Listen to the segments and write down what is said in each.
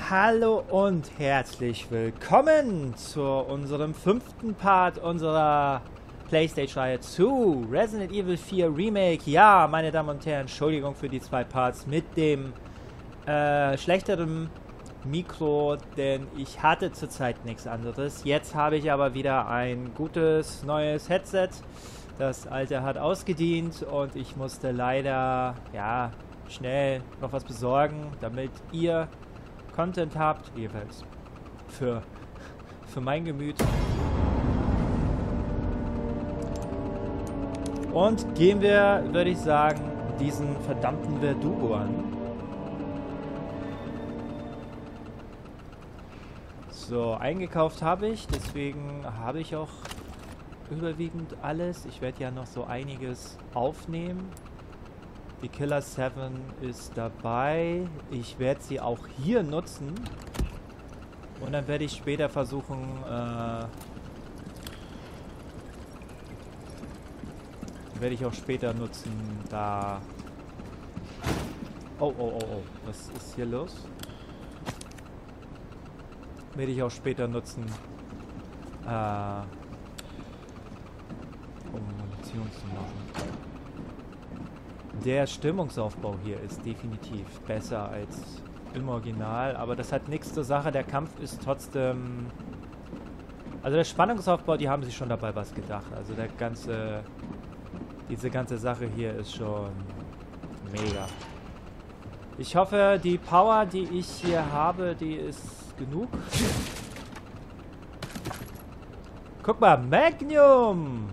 Hallo und herzlich willkommen zu unserem 5. Part unserer Playstation-Reihe zu Resident Evil 4 Remake. Ja, meine Damen und Herren, Entschuldigung für die 2 Parts mit dem schlechteren Mikro, denn ich hatte zurzeit nichts anderes. Jetzt habe ich aber wieder ein gutes neues Headset. Das alte hat ausgedient und ich musste leider, ja, schnell noch was besorgen, damit ihr Content habt, jeweils für mein Gemüt. Und gehen wir, würde ich sagen, diesen verdammten Verdugo an. So, eingekauft habe ich, deswegen habe ich auch überwiegend alles. Ich werde ja noch so einiges aufnehmen. Die Killer 7 ist dabei. Ich werde sie auch hier nutzen. Und dann werde ich später versuchen, werde ich auch später nutzen, da... Oh. Was ist hier los? Werde ich auch später nutzen, um Munition zu machen. Der Stimmungsaufbau hier ist definitiv besser als im Original, aber das hat nichts zur Sache. Der Kampf ist trotzdem... Also der Spannungsaufbau, die haben sich schon dabei was gedacht. Also der ganze... Diese ganze Sache hier ist schon mega. Ich hoffe, die Power, die ich hier habe, die ist genug. Guck mal, Magnum!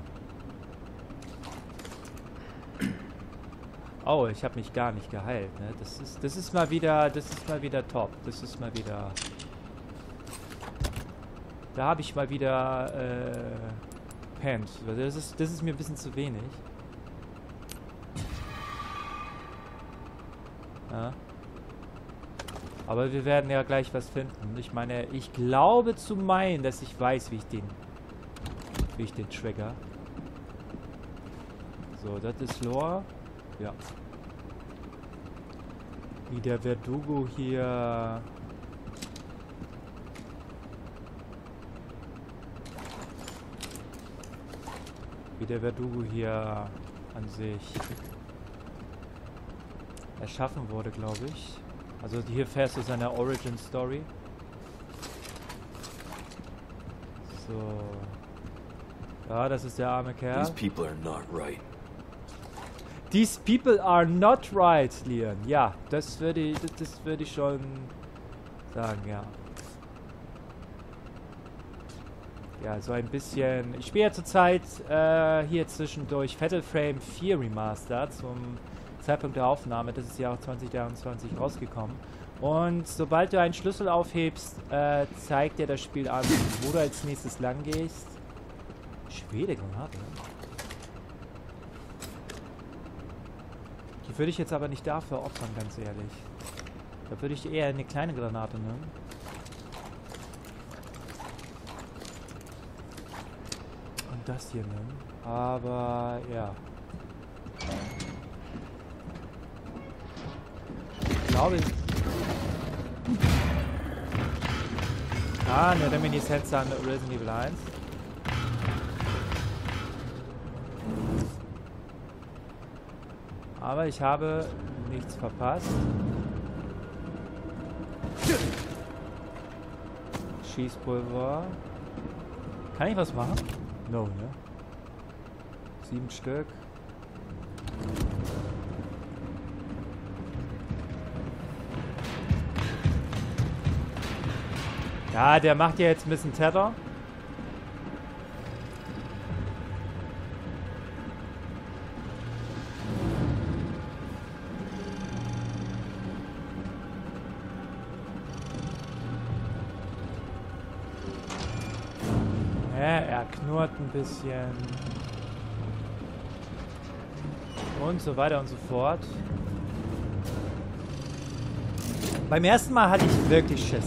Oh, ich habe mich gar nicht geheilt, ne? Das ist mal wieder top. Das ist mal wieder... Da habe ich mal wieder pennt. Das ist mir ein bisschen zu wenig. Ja. Aber wir werden ja gleich was finden. Ich meine, ich glaube zu meinen, dass ich weiß, wie ich den trigger. So, das ist Lore. Ja. Wie der Verdugo hier... Wie der Verdugo hier an sich erschaffen wurde, glaube ich. Also hier fährst du seine Origin Story. So. Ja, das ist der arme Kerl. These people are not right. These people are not right, Leon. Ja, das würde ich schon sagen, ja. Ja, so ein bisschen... Ich spiele ja zurzeit hier zwischendurch Fatal Frame 4 Remastered zum Zeitpunkt der Aufnahme. Das ist ja auch 2023 rausgekommen. Und sobald du einen Schlüssel aufhebst, zeigt dir das Spiel an, wo du als nächstes lang gehst. Schwede Granate. Die würde ich jetzt aber nicht dafür opfern, ganz ehrlich. Da würde ich eher eine kleine Granate nehmen. Und das hier nehmen. Aber, ja. Ich glaube... Ah, eine Reminiszenz an Resident Evil 1. Aber ich habe nichts verpasst. Schießpulver. Kann ich was machen? No, ne? 7 Stück. Ja, der macht ja jetzt ein bisschen Terror. Er knurrt ein bisschen. Und so weiter und so fort. Beim ersten Mal hatte ich wirklich Schiss.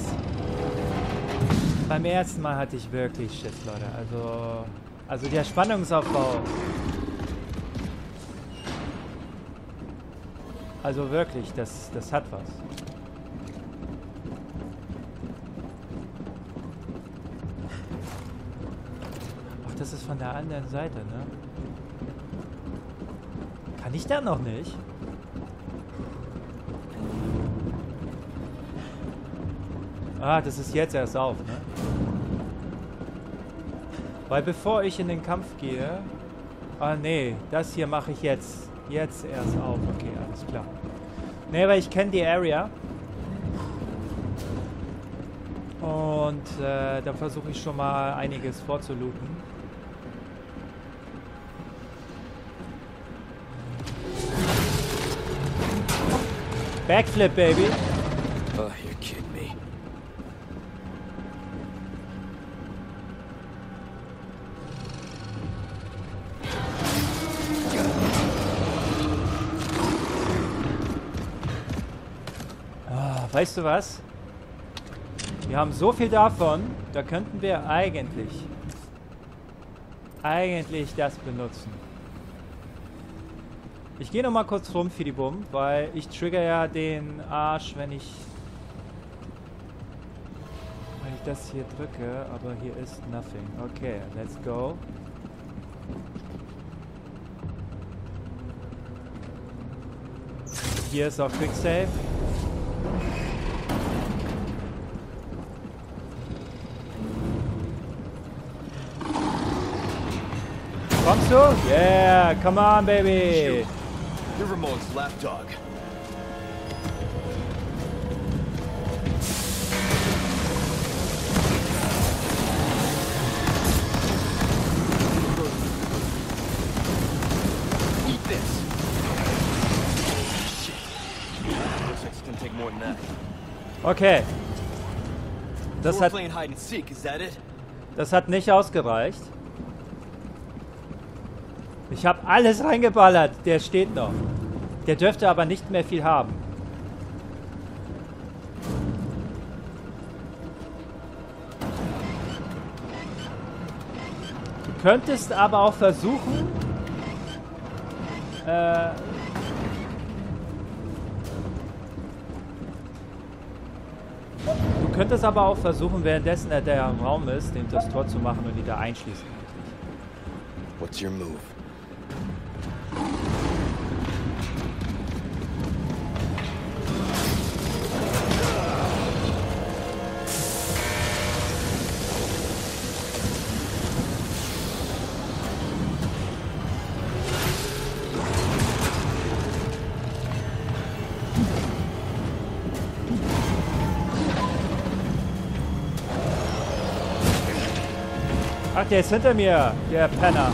Leute. Also der Spannungsaufbau. Also wirklich, das hat was. das ist von der anderen Seite, ne? Kann ich da noch nicht? Ah, das ist jetzt erst auf, ne? Weil bevor ich in den Kampf gehe... Ah, nee, das hier mache ich jetzt. Jetzt erst auf. Okay, alles klar. Nee, weil ich kenne die Area. Und da versuche ich schon mal einiges vorzulooten. Backflip, baby. Oh, you're kidding me. Ah, weißt du was? Wir haben so viel davon, da könnten wir eigentlich das benutzen. Ich gehe noch mal kurz rum für die Bumm, weil ich trigger ja den Arsch, wenn ich das hier drücke, aber hier ist nothing. Okay, let's go. Hier ist auch Quick Save. Kommst du? Yeah, come on, baby. You're Ramon's lapdog. Eat this. Shit. Looks like it's gonna take more than that. Okay. We're playing hide and seek, is that it? Das hat nicht ausgereicht. Ich habe alles reingeballert. Der steht noch. Der dürfte aber nicht mehr viel haben. Du könntest aber auch versuchen... Du könntest aber auch versuchen, währenddessen der im Raum ist, dem das Tor zu machen und ihn da einschließen. What's your move? Ach, der ist hinter mir, der Penner.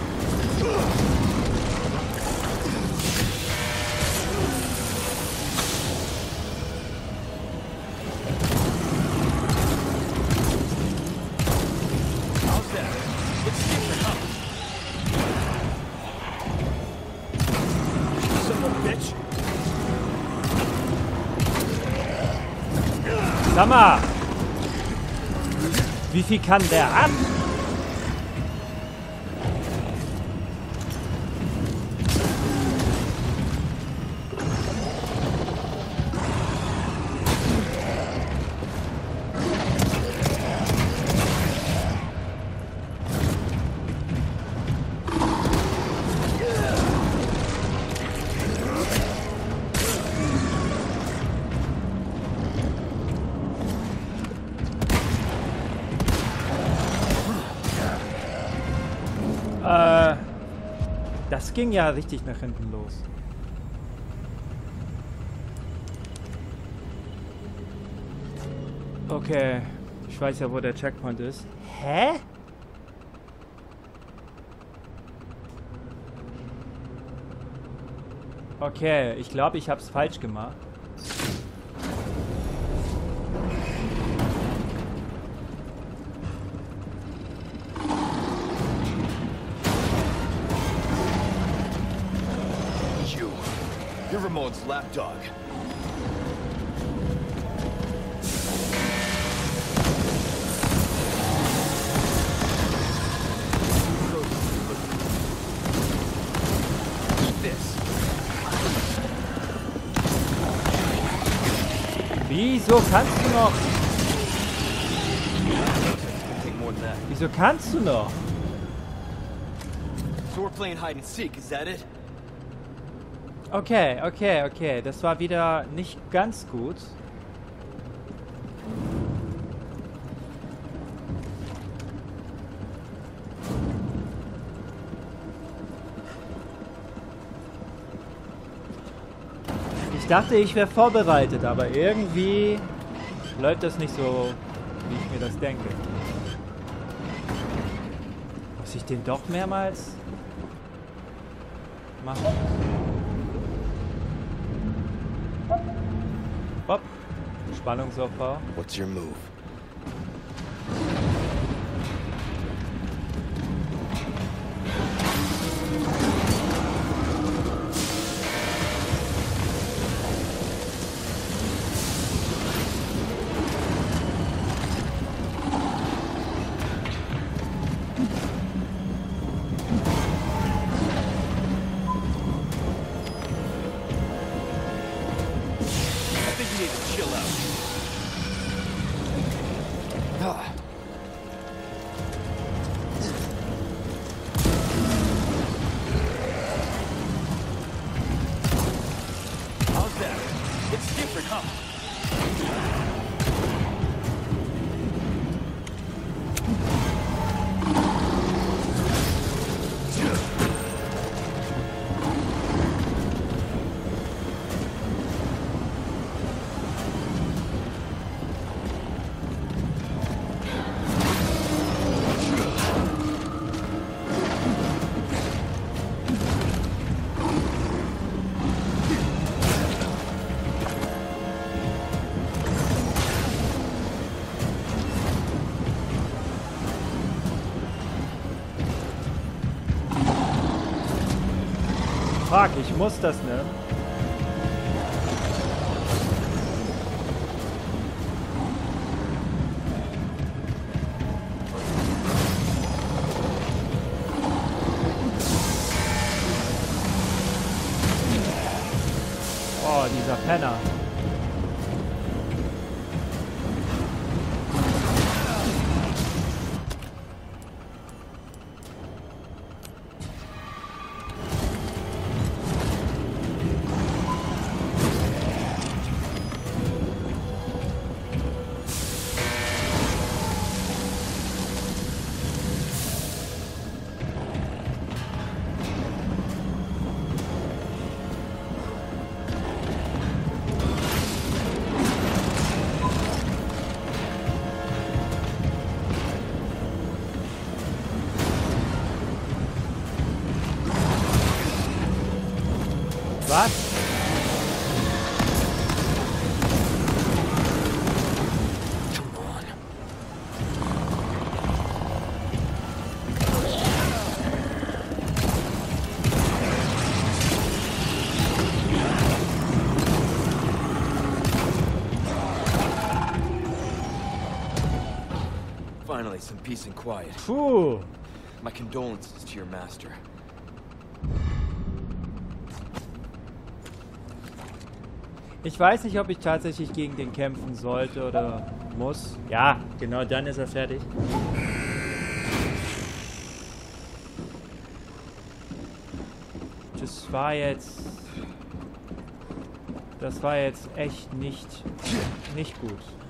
Sag mal, wie viel kann der ab? Das ging ja richtig nach hinten los. Okay, ich weiß ja, wo der Checkpoint ist. Hä? Okay, ich glaube, ich habe es falsch gemacht. You're Ramon's lapdog. Eat this. Wieso kannst du noch? Take more than that. Wieso kannst du noch? we're playing hide and seek, is that it? Okay, okay, okay. Das war wieder nicht ganz gut. Ich dachte, ich wäre vorbereitet, aber irgendwie läuft das nicht so, wie ich mir das denke. Muss ich den doch mehrmals machen? Hopp. Spannungsaufbau. What's your move? Fuck, ich muss das, ne? Oh, dieser Penner. Was? Finally, some peace and quiet. Puh. My condolences to your master. Ich weiß nicht, ob ich tatsächlich gegen den kämpfen sollte oder muss. Ja, genau, dann ist er fertig. Das war jetzt echt nicht gut.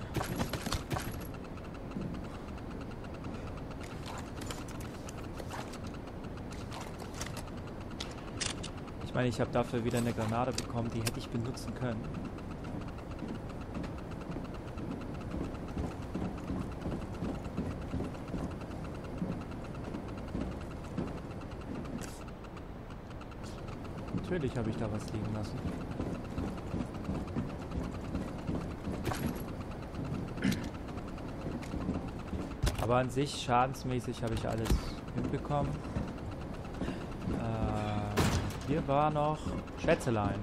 Ich meine, ich habe dafür wieder eine Granate bekommen, die hätte ich benutzen können. Natürlich habe ich da was liegen lassen. Aber an sich, schadensmäßig, habe ich alles hinbekommen. Hier war noch Schätzelein.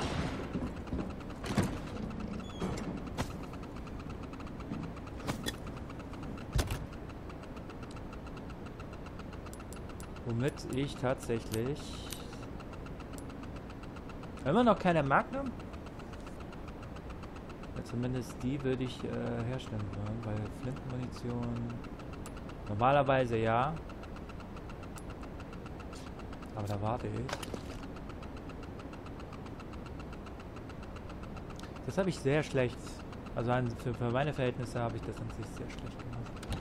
Womit ich tatsächlich... Immer noch keine Magnum? Ja, zumindest die würde ich herstellen wollen, weil Flintenmunition... Normalerweise ja. Aber da warte ich. Das habe ich sehr schlecht. Also für meine Verhältnisse habe ich das an sich sehr schlecht gemacht.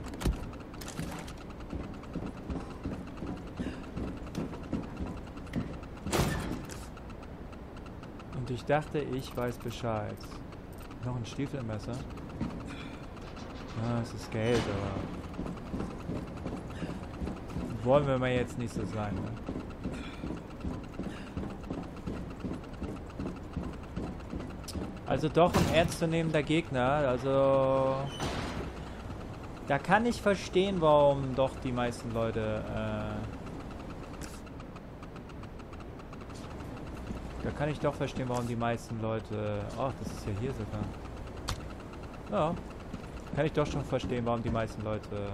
Und ich dachte, ich weiß Bescheid. Noch ein Stiefelmesser. Ja, es ist Geld, aber wollen wir mal jetzt nicht so sein, ne? Also doch ein ernstzunehmender Gegner, also da kann ich verstehen, warum doch die meisten Leute da kann ich doch verstehen, warum die meisten Leute, ach, das ist ja hier sogar. Ja, kann ich doch schon verstehen, warum die meisten Leute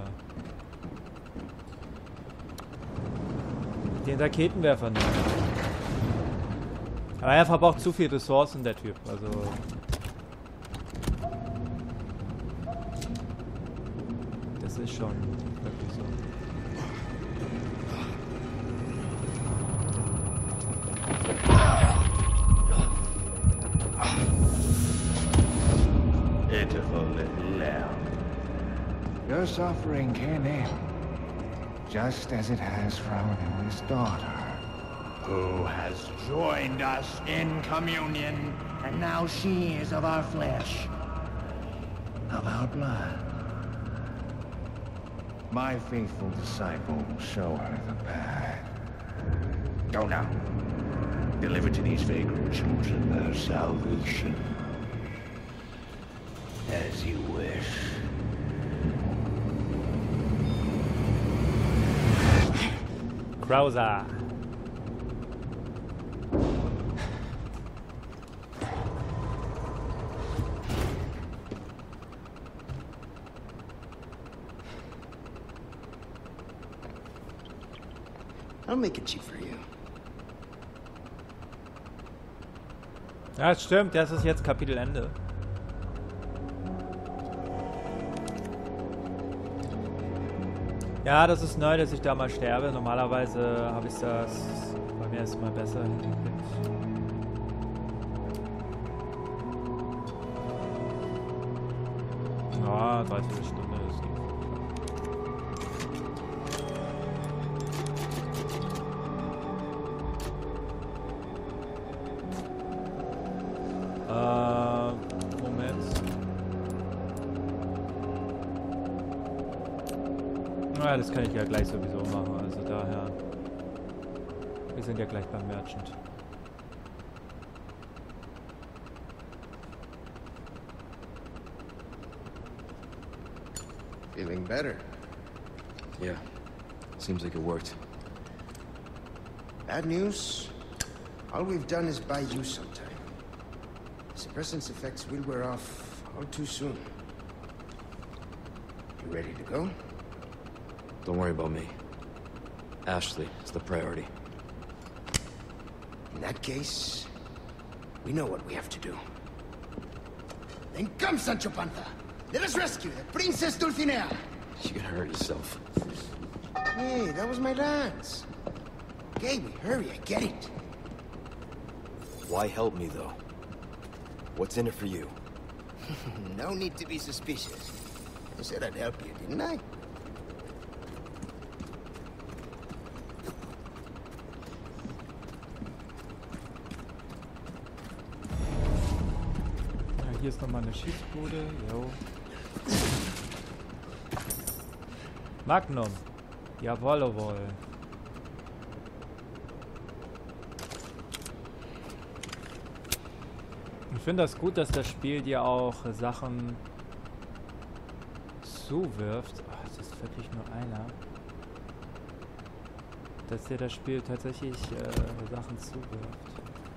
den Raketenwerfer nehmen. Aber er verbraucht zu viel Ressourcen, der Typ, also das ist schon wirklich so. Pitiful little lamb. Your suffering came in, just as it has for our newest daughter, who has joined us in communion, and now she is of our flesh, of our blood. My faithful disciple will show her the path. Go now. Deliver to these vagrant children their salvation. As you wish. Krauser. I'll make it cheap for you. Ja, stimmt, das ist jetzt Kapitelende. Ja, das ist neu, dass ich da mal sterbe. Normalerweise habe ich das bei mir ist mal besser hingekriegt. Ja, 30 Stunden, das geht. Moment. Ja, das kann ich ja gleich sowieso machen, also daher. Wir sind ja gleich beim Merchant. Feeling better? Yeah. Seems like it worked. Bad news? All we've done is buy you some time. Suppressant's effects will wear off all too soon. You ready to go? Don't worry about me. Ashley is the priority. In that case, we know what we have to do. Then come, Sancho Panza! Let us rescue the Princess Dulcinea! You're gonna hurt yourself. Hey, that was my lance. Okay, we hurry, I get it. Why help me, though? What's in it for you? No need to be suspicious. I said I'd help you, didn't I? Ja, hier ist nochmal eine Schießbude. Jo. Magnum. Jawohl. Ich finde das gut, dass das Spiel dir auch Sachen zuwirft. Ach, das ist wirklich nur einer. Dass dir das Spiel tatsächlich Sachen zuwirft.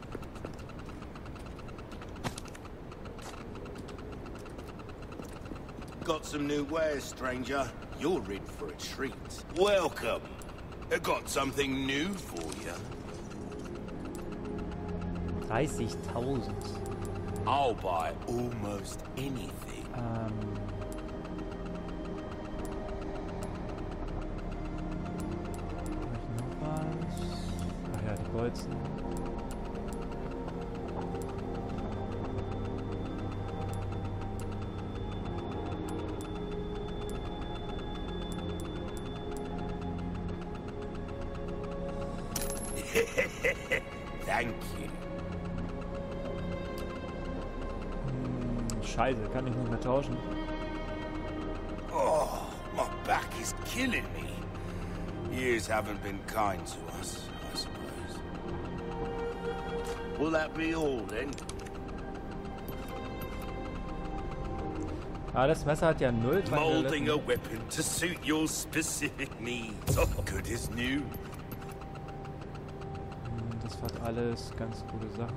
Got some new wares, stranger. You're in for a treat. Welcome. I got something new for you. 30.000. I'll buy almost anything. Noch was? Bolzen. Thank you. Scheiße, kann ich nicht mehr tauschen. Oh, my back is killing me. Years haven't been kind to us, I suppose. Will that be all then? Ah, das Messer hat ja 0 dran Molding a gelitten. weapon to suit your specific needs. Oh, good as new. Das hat alles ganz gute Sachen.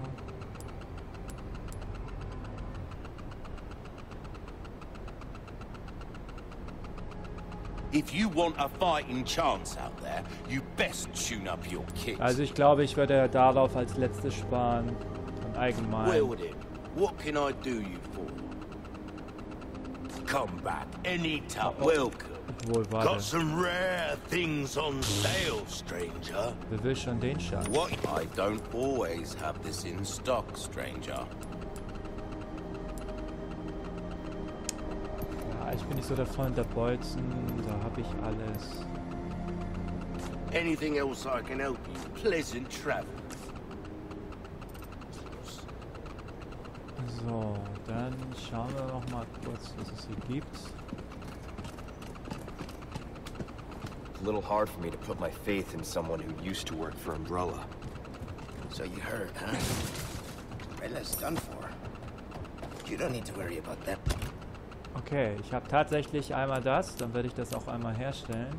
If you want a fighting chance out there, you best tune up your kit. Also ich glaube, ich würde darauf als letztes sparen. Und allgemein. Well then, what can I do you for? Come back anytime. Welcome. Wohl, Got warte. some rare things on sale, stranger. Wer will schon den Schatz? What? I don't always have this in stock, stranger. Ja, ich bin nicht so der Freund der Bolzen. Da habe ich alles. Anything else I can help you? Pleasant travels. So, dann schauen wir noch mal kurz, was es hier gibt. It's a little hard for me to put my faith in someone who used to work for Umbrella. So you heard, huh? Umbrella's done for. You don't need to worry about that. Okay, ich habe tatsächlich einmal das, dann werde ich das auch einmal herstellen.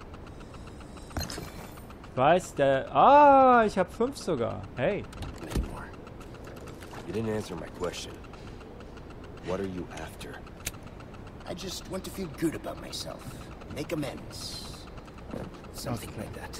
Ich weiß, der... Ah, ich habe 5 sogar. Hey. Anymore. You didn't answer my question. What are you after? I just want to feel good about myself. Make amends. Something like that.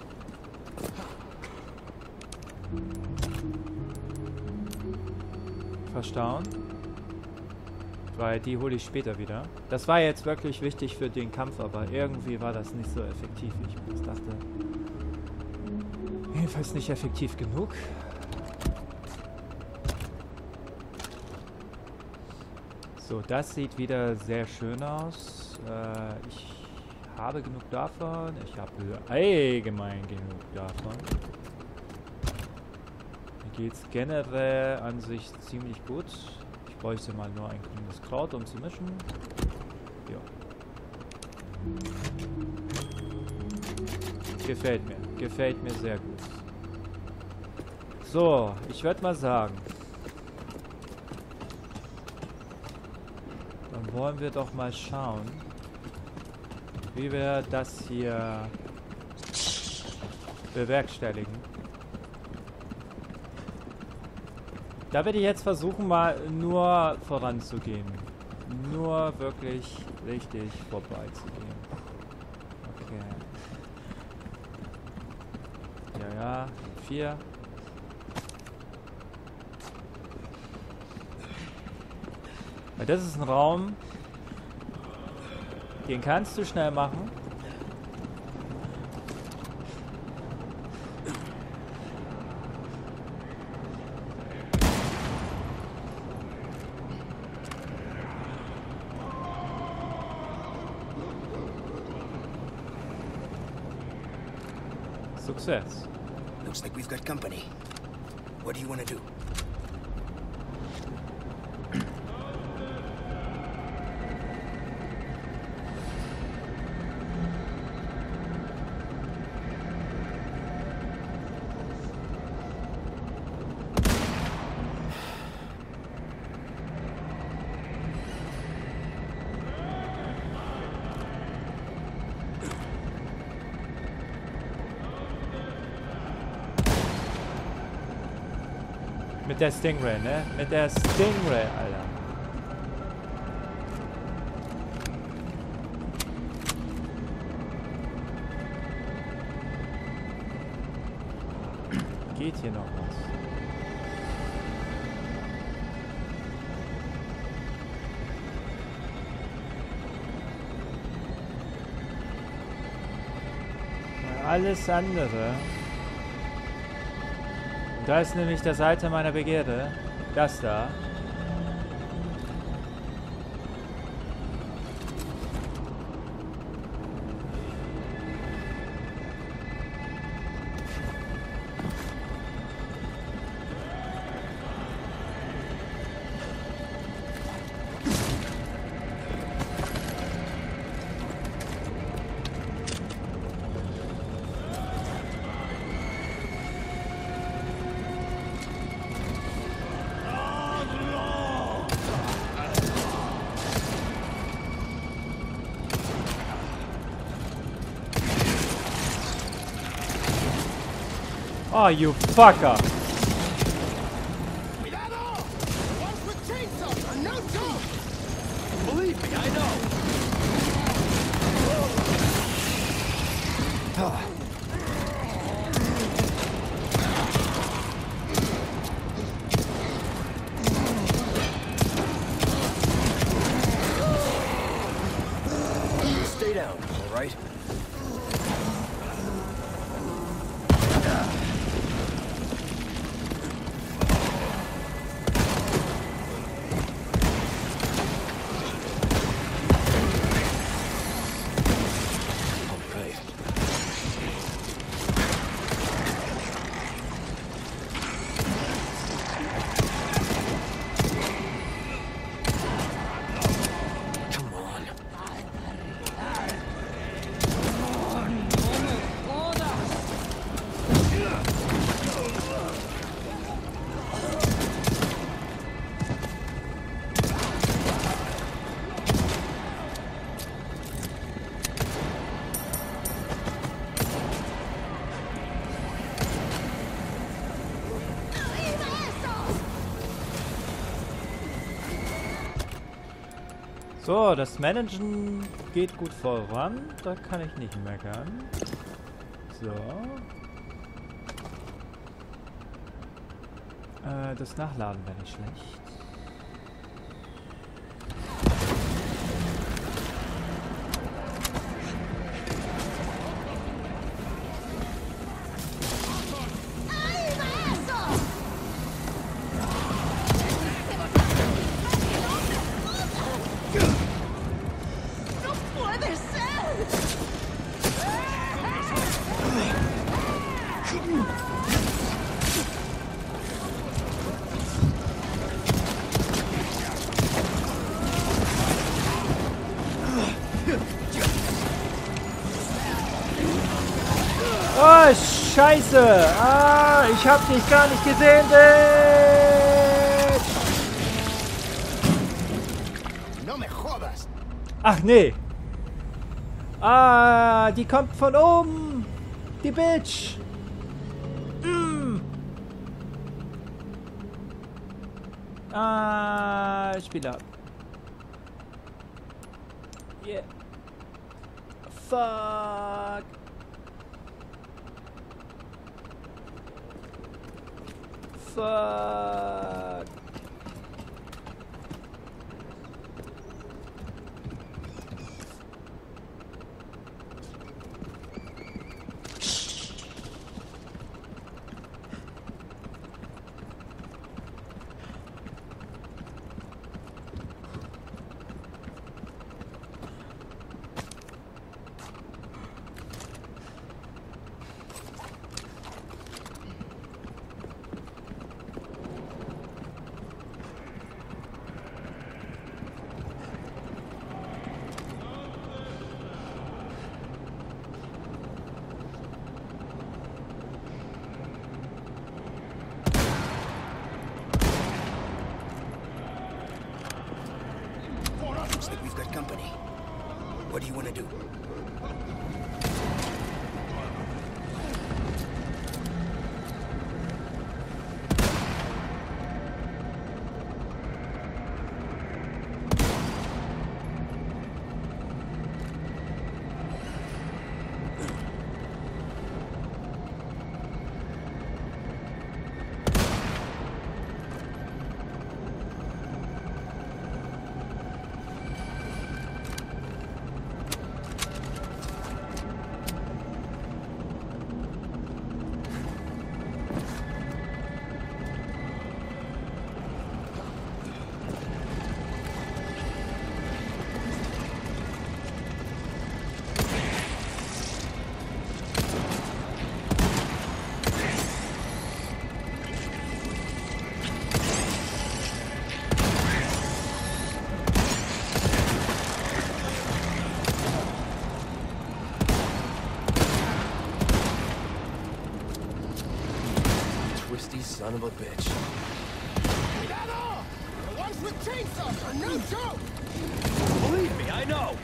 Verstauen. Weil die hole ich später wieder. Das war jetzt wirklich wichtig für den Kampf, aber irgendwie war das nicht so effektiv, wie ich mir das dachte. Jedenfalls nicht effektiv genug. So, das sieht wieder sehr schön aus. Ich habe genug davon. Ich habe allgemein genug davon. Mir geht es generell an sich ziemlich gut. Ich bräuchte mal nur ein grünes Kraut, um zu mischen. Ja. Gefällt mir sehr gut. So, ich würde mal sagen, dann wollen wir doch mal schauen, wie wir das hier bewerkstelligen. Da werde ich jetzt versuchen, mal nur voranzugehen. Nur wirklich richtig vorbeizugehen. Okay. Ja, 4. Weil das ist ein Raum, den kannst du schnell machen. Success. Looks like we've got company. What do you want to do? Mit der Stingray, ne? Mit der Stingray, Alter. Geht hier noch was? Alles andere Da ist nämlich der Seite meiner Begierde. Das da. Oh, you fucker! Cuidado! The ones with chainsaws are no joke! Believe me, I know. Stay down, all right? So, das Managen geht gut voran. Da kann ich nicht meckern. So. Das Nachladen wäre nicht schlecht. Oh, Scheiße! Ah, ich hab dich gar nicht gesehen, Bitch! No me jodas! Ach, nee. Ah, die kommt von oben! Die Bitch! Mm. Ah, Spiel ab. Yeah. Fuck! Fuck. Looks like we've got company. What do you want to do? Nasty son of a bitch. Cuidado! The ones with chainsaws are no joke! Believe me, I know!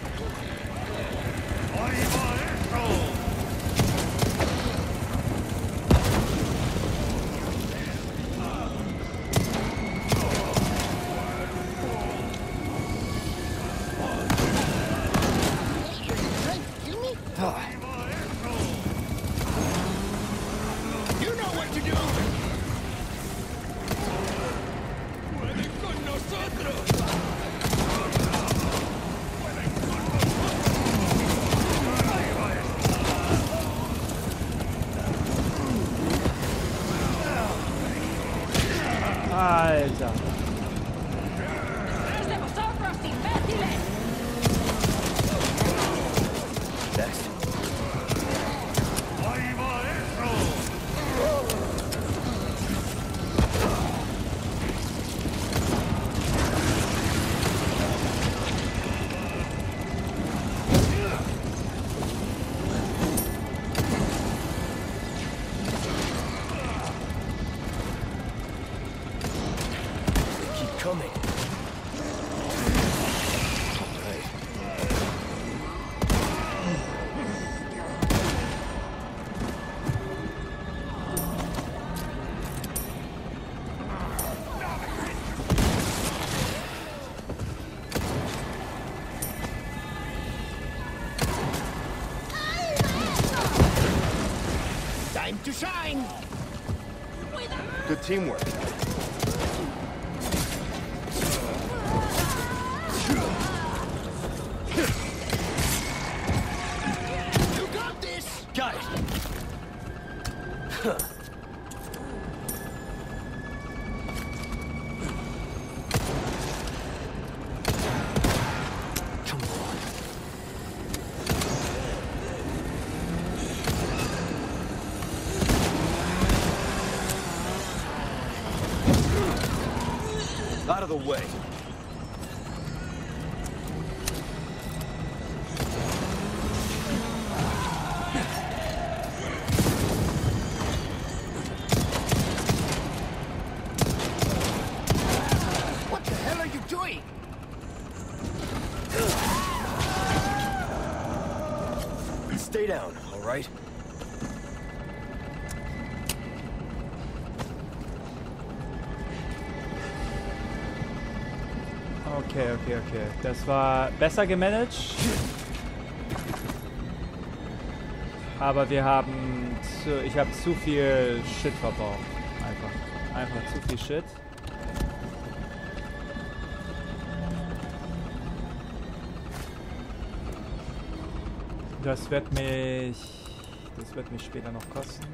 You know what to do! Alter. Next. Keep coming. Alright. Time to shine! Good teamwork. You got this! Got it. Huh. Come on. Out of the way. What the hell are you doing? Stay down, all right? Okay. Das war besser gemanagt. Aber wir haben ich habe zu viel Shit verbraucht. Einfach zu viel Shit. Das wird mich später noch kosten.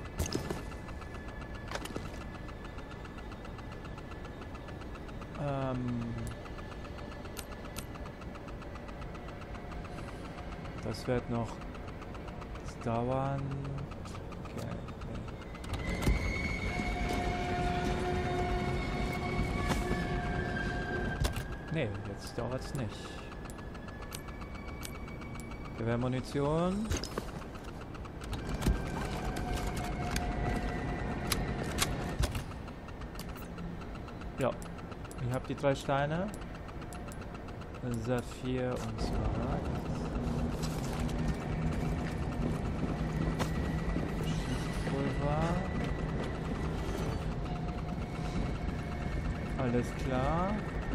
Das wird noch dauern. Okay. Nee, jetzt dauert's nicht. Gewehrmunition. Ja, ich habe die 3 Steine. Saphir und Smaragd. Schießpulver. Alles klar.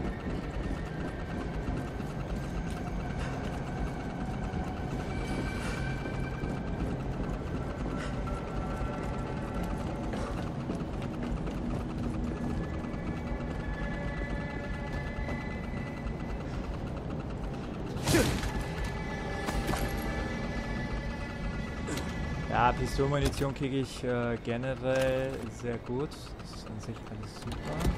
Ja, Pistolmunition kriege ich generell sehr gut. Das ist an sich alles super.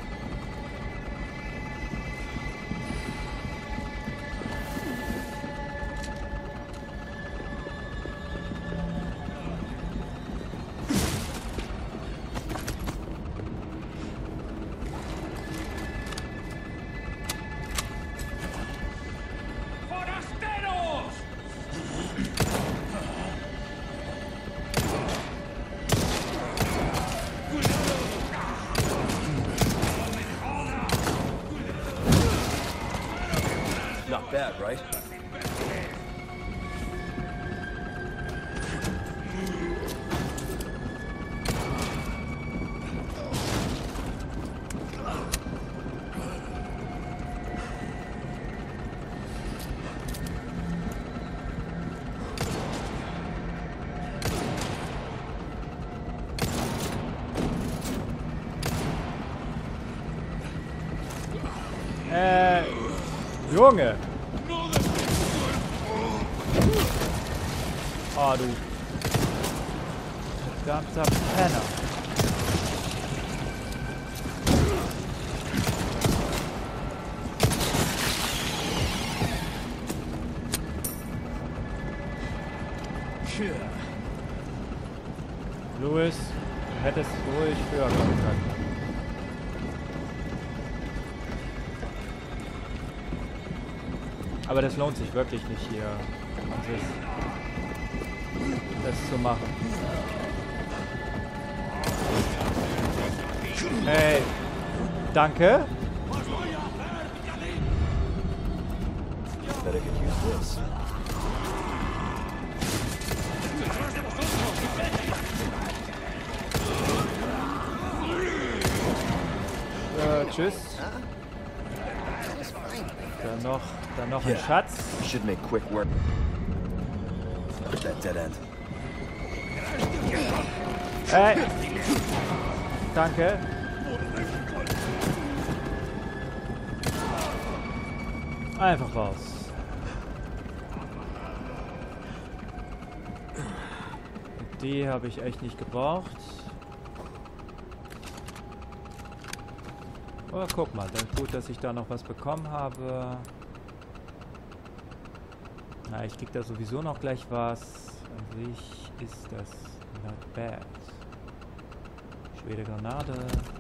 bad, right? Junge! Oh, du verdammter Penner. Louis, du hättest ruhig früher kommen können. Aber das lohnt sich wirklich nicht hier, das zu machen. Hey, danke. Bet I could use this. Tschüss. Dann noch ein Schatz. Should make quick work. That dead end. Hey. Danke. Einfach raus. Die habe ich echt nicht gebraucht. Aber guck mal, dann gut, dass ich da noch was bekommen habe. Na, ich krieg da sowieso noch gleich was. An sich ist das not bad. Schwere Granate.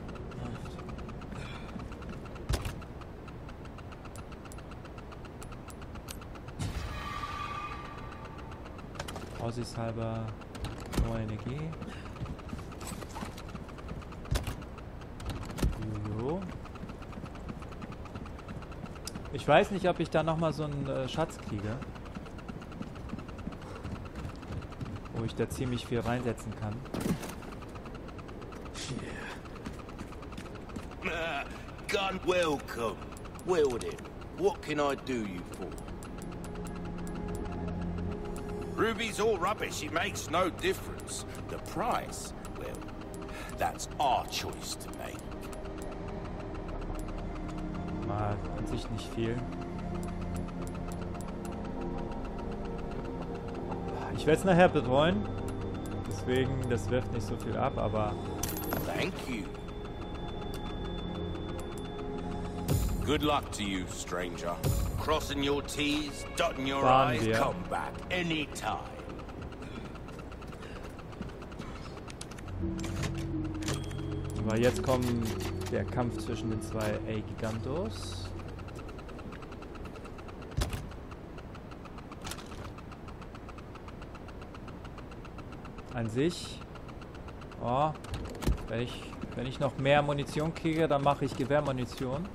Aussichtshalber neue Energie. Jo. Ich weiß nicht, ob ich da nochmal so einen Schatz kriege. Wo ich da ziemlich viel reinsetzen kann. Gun, welcome. Well then, what can I do you for? Ruby's all rubbish, it makes no difference. The price, well, that's our choice to make. Mal an sich nicht viel. Ich werde es nachher betreuen. Deswegen, das wirft nicht so viel ab, aber... Thank you. Good luck to you, stranger. Crossing your T's, dotting your I's, come back anytime. Aber jetzt kommt der Kampf zwischen den zwei A-Gigantos. An sich... Oh, wenn ich noch mehr Munition kriege, dann mache ich Gewehrmunition.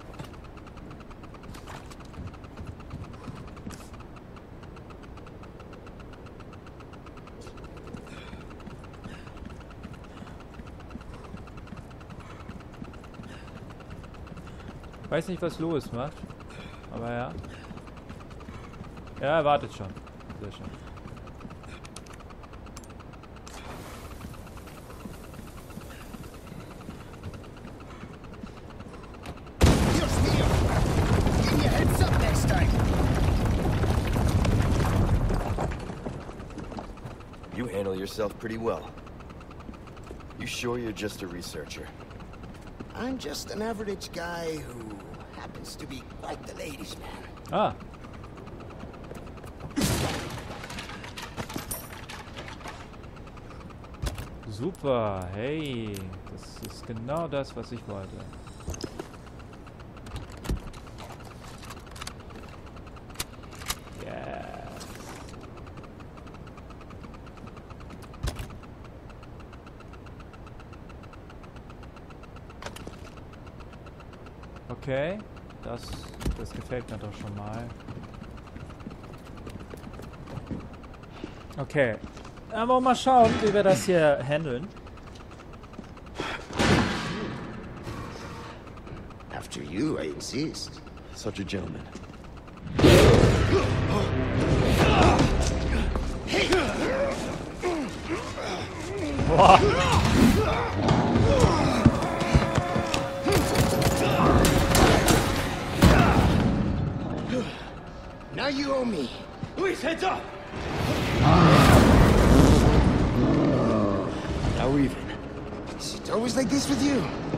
Ich weiß nicht, was Louis macht, aber ja. Ja, er wartet schon. Sehr schön. You handle yourself pretty well. You sure you're just a researcher? I'm just an average guy who happens to be quite the ladies' man. Ah. Super, hey, das ist genau das, was ich wollte. Yes. Okay, das gefällt mir doch schon mal. Okay. Dann wollen wir mal schauen, wie wir das hier handeln. After you, I insist. Such a gentleman. Boah. Now you owe me. Luis, heads up! Now we're even. Is it always like this with you?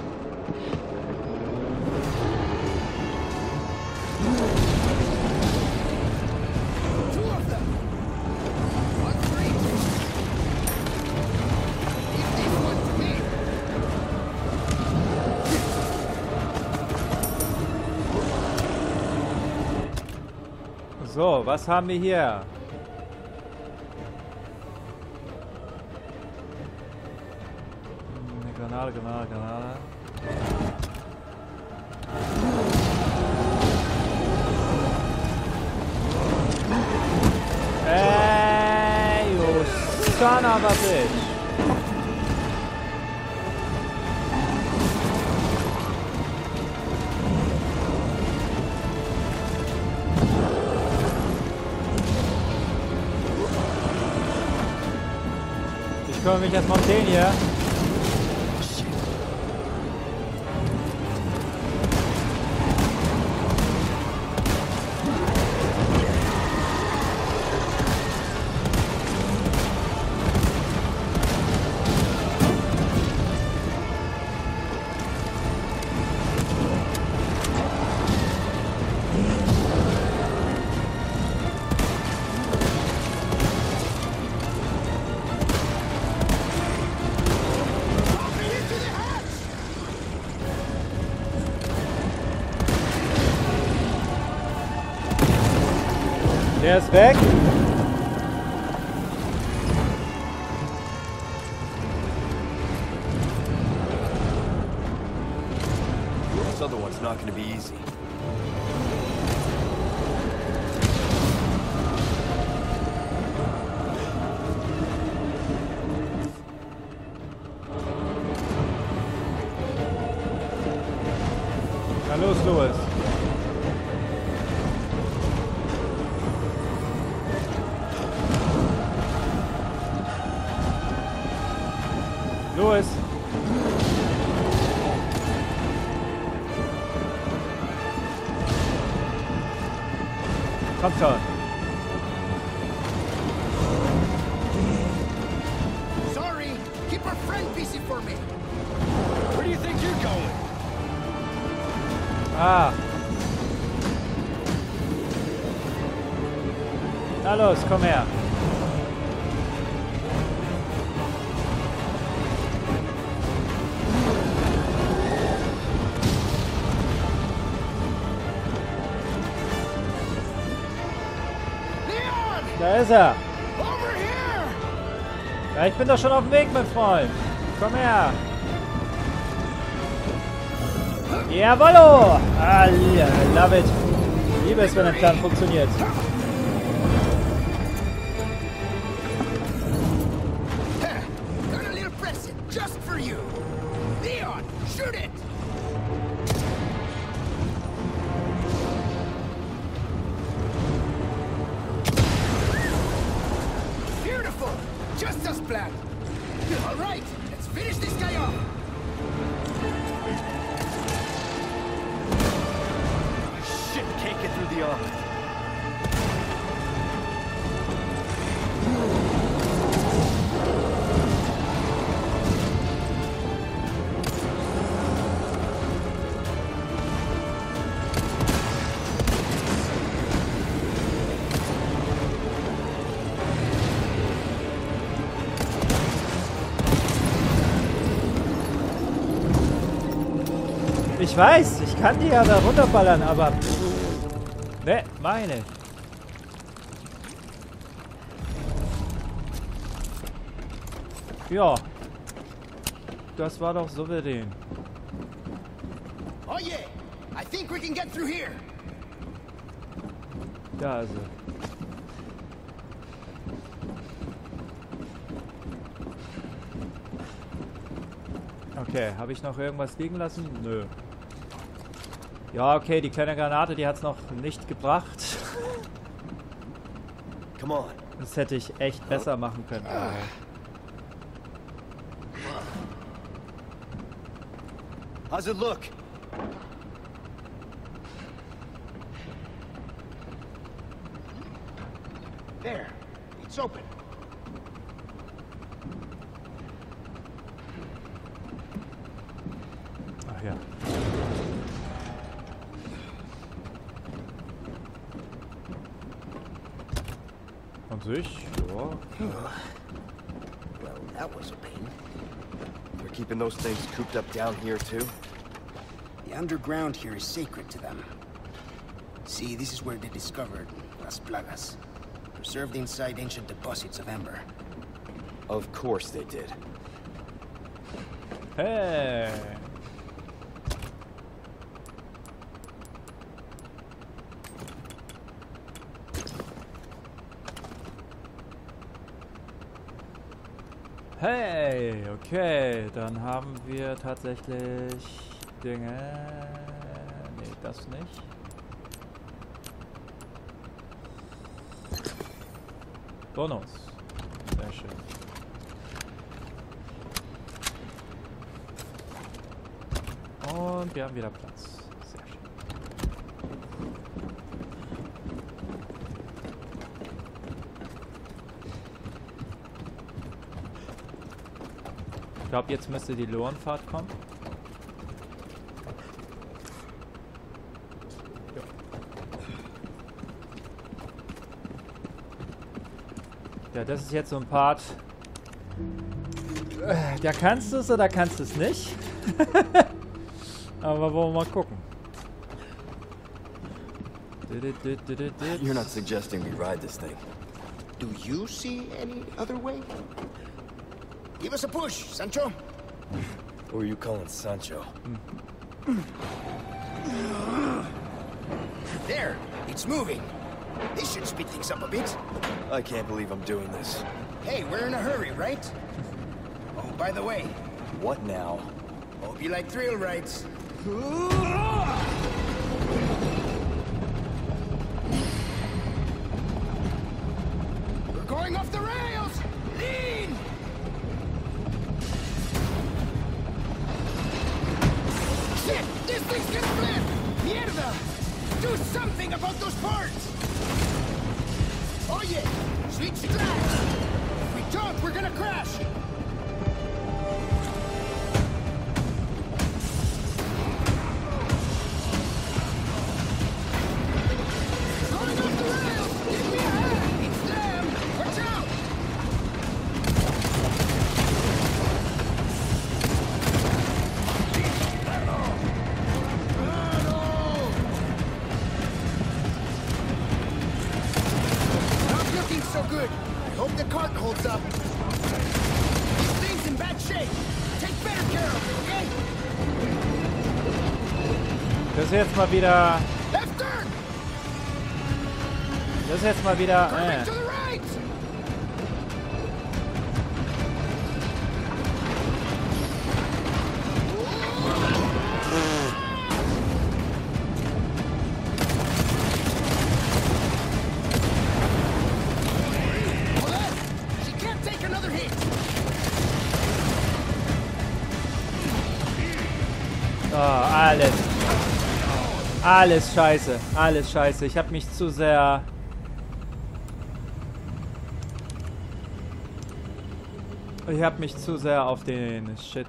Two of them. 1-3. Leave this one to me. So, was haben wir hier? Eine Granate. Ey, you son of a bitch. Ich kümmere mich erstmal um den hier. Der ist weg. This other one's not gonna be easy. Na los, Louis. Louis. Komm schon. Sorry. Keep our friend busy for me. Where do you think you're going? Ah. Na los, komm her. Da ist er. Over here! Ja, ich bin doch schon auf dem Weg, mein Freund. Komm her. Jawollo. Ah, yeah, I love it. Ich liebe es, wenn ein Plan funktioniert. Got a little present just for you. Leon, shoot it! Beautiful! Just as planned. All right, let's finish this guy off. Shit, can't get through the armor. Ich weiß, ich kann die ja da runterballern, aber... Ne, meine. Ja. Das war doch souverän. Oh yeah, I think we can get through here. Da ist er. Okay, habe ich noch irgendwas liegen lassen? Nö. Ja, okay, die kleine Granate, die hat es noch nicht gebracht. Come on. Das hätte ich echt besser machen können. How's it look? There. It's open. Ach ja. An sich, ja. Well, that was a pain. They're keeping those things cooped up down here, too? The underground here is sacred to them. See, this is where they discovered Las Plagas, preserved inside ancient deposits of amber. Of course they did. Hey. Hey, okay, dann haben wir tatsächlich Dinge. Nee, das nicht. Bonus. Sehr schön. Und wir haben wieder Platz. Sehr schön. Ich glaube, jetzt müsste die Lorenfahrt kommen. Ja, das ist jetzt so ein Part. Da kannst du es oder kannst du es nicht. Aber wollen wir mal gucken. You're not suggesting we ride this thing. Do you see any other way? Give us a push, Sancho. Who are you calling Sancho? There, it's moving. This should speed things up a bit. I can't believe I'm doing this. Hey, we're in a hurry, right? Oh, by the way, What now? hope you like thrill rides. We're going off the rails! Lean! Shit! This thing's gonna flip! Mierda! Do something about those parts! Oh yeah! Switch tracks! If we don't, we're gonna crash! Going off the rails! Give me a hand! It's them! Watch out! Not looking so good. I hope the cart holds up. This thing's in bad shape. Take better care of it, okay? Das ist jetzt mal wieder. Left turn! Das ist jetzt mal wieder. Curving to the right! Hold on! She can't take another hit! Oh, alles. Alles scheiße. Alles scheiße. Ich habe mich zu sehr. Ich habe mich zu sehr auf den Shit.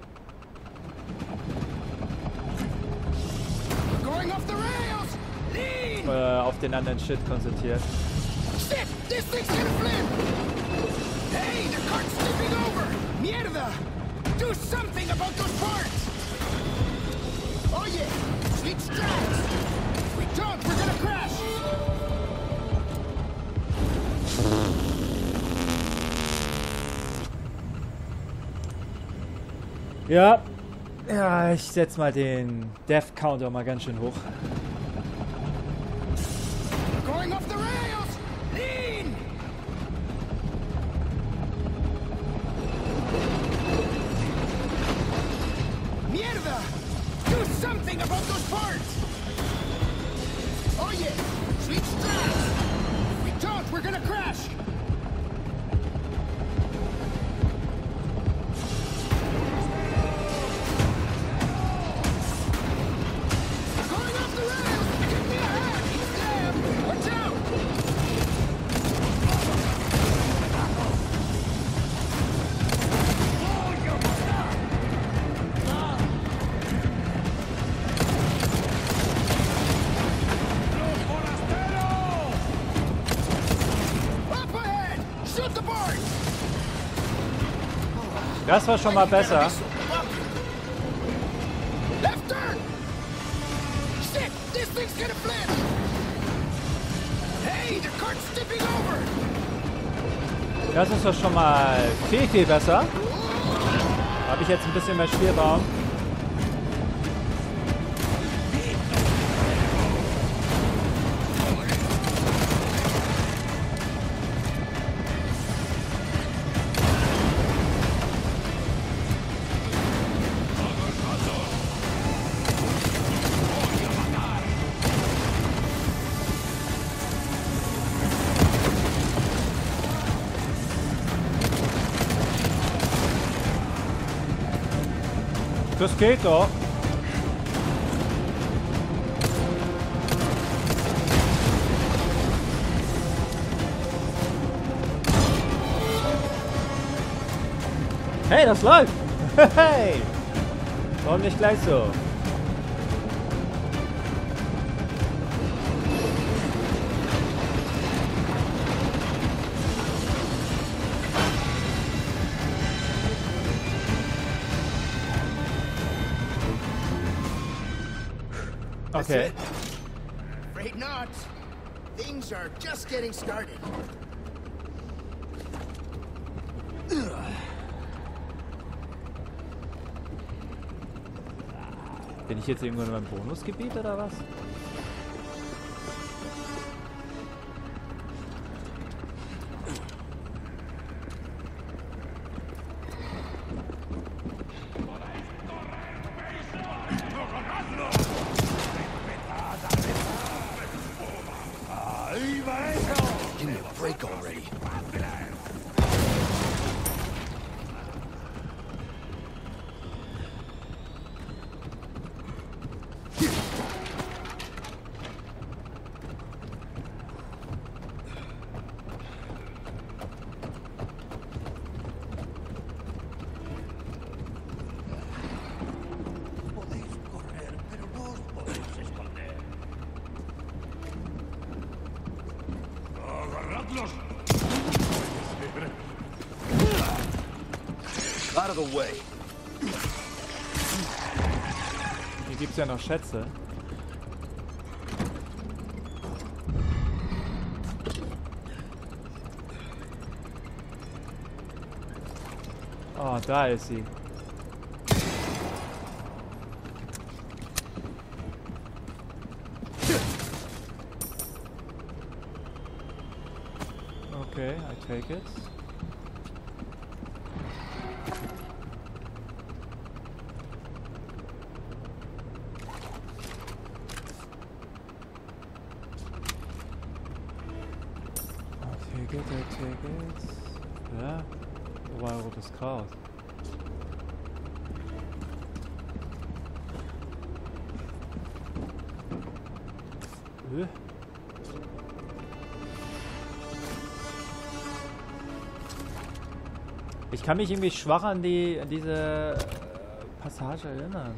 We're going off the rails! Lean! Auf den anderen Shit konzentriert. Shit! This thing's gonna flip! Hey, the cart's tipping over! Mierda! Do something about those parts! Oh yeah! Switch tracks! If we don't, we're gonna crash! Ja. Ja, ich setz mal den Death Counter mal ganz schön hoch. We're going off the rails! Lean! something about those parts! Oh yeah! Switch tracks! If we don't, we're gonna crash! Going off the rails! Give me a hand! Damn! Watch out! Up ahead! Shoot the board! Das war schon mal besser. Left turn! Shit! This thing's gonna flip! Hey, the cart's tipping over! Das ist doch schon mal viel, viel besser. Habe ich jetzt ein bisschen mehr Spielraum. Das geht doch. Hey, das läuft. Hey. Warum nicht gleich so? Okay. Afraid not. Things are just getting started. Bin ich jetzt irgendwo in meinem Bonusgebiet oder was? Give me a break already. Out of the way. Hier gibt es ja noch Schätze. Oh, da ist sie. Okay, I take it. I take it. Ja, wo war rotes Kraut? Ich kann mich irgendwie schwach an diese Passage erinnern.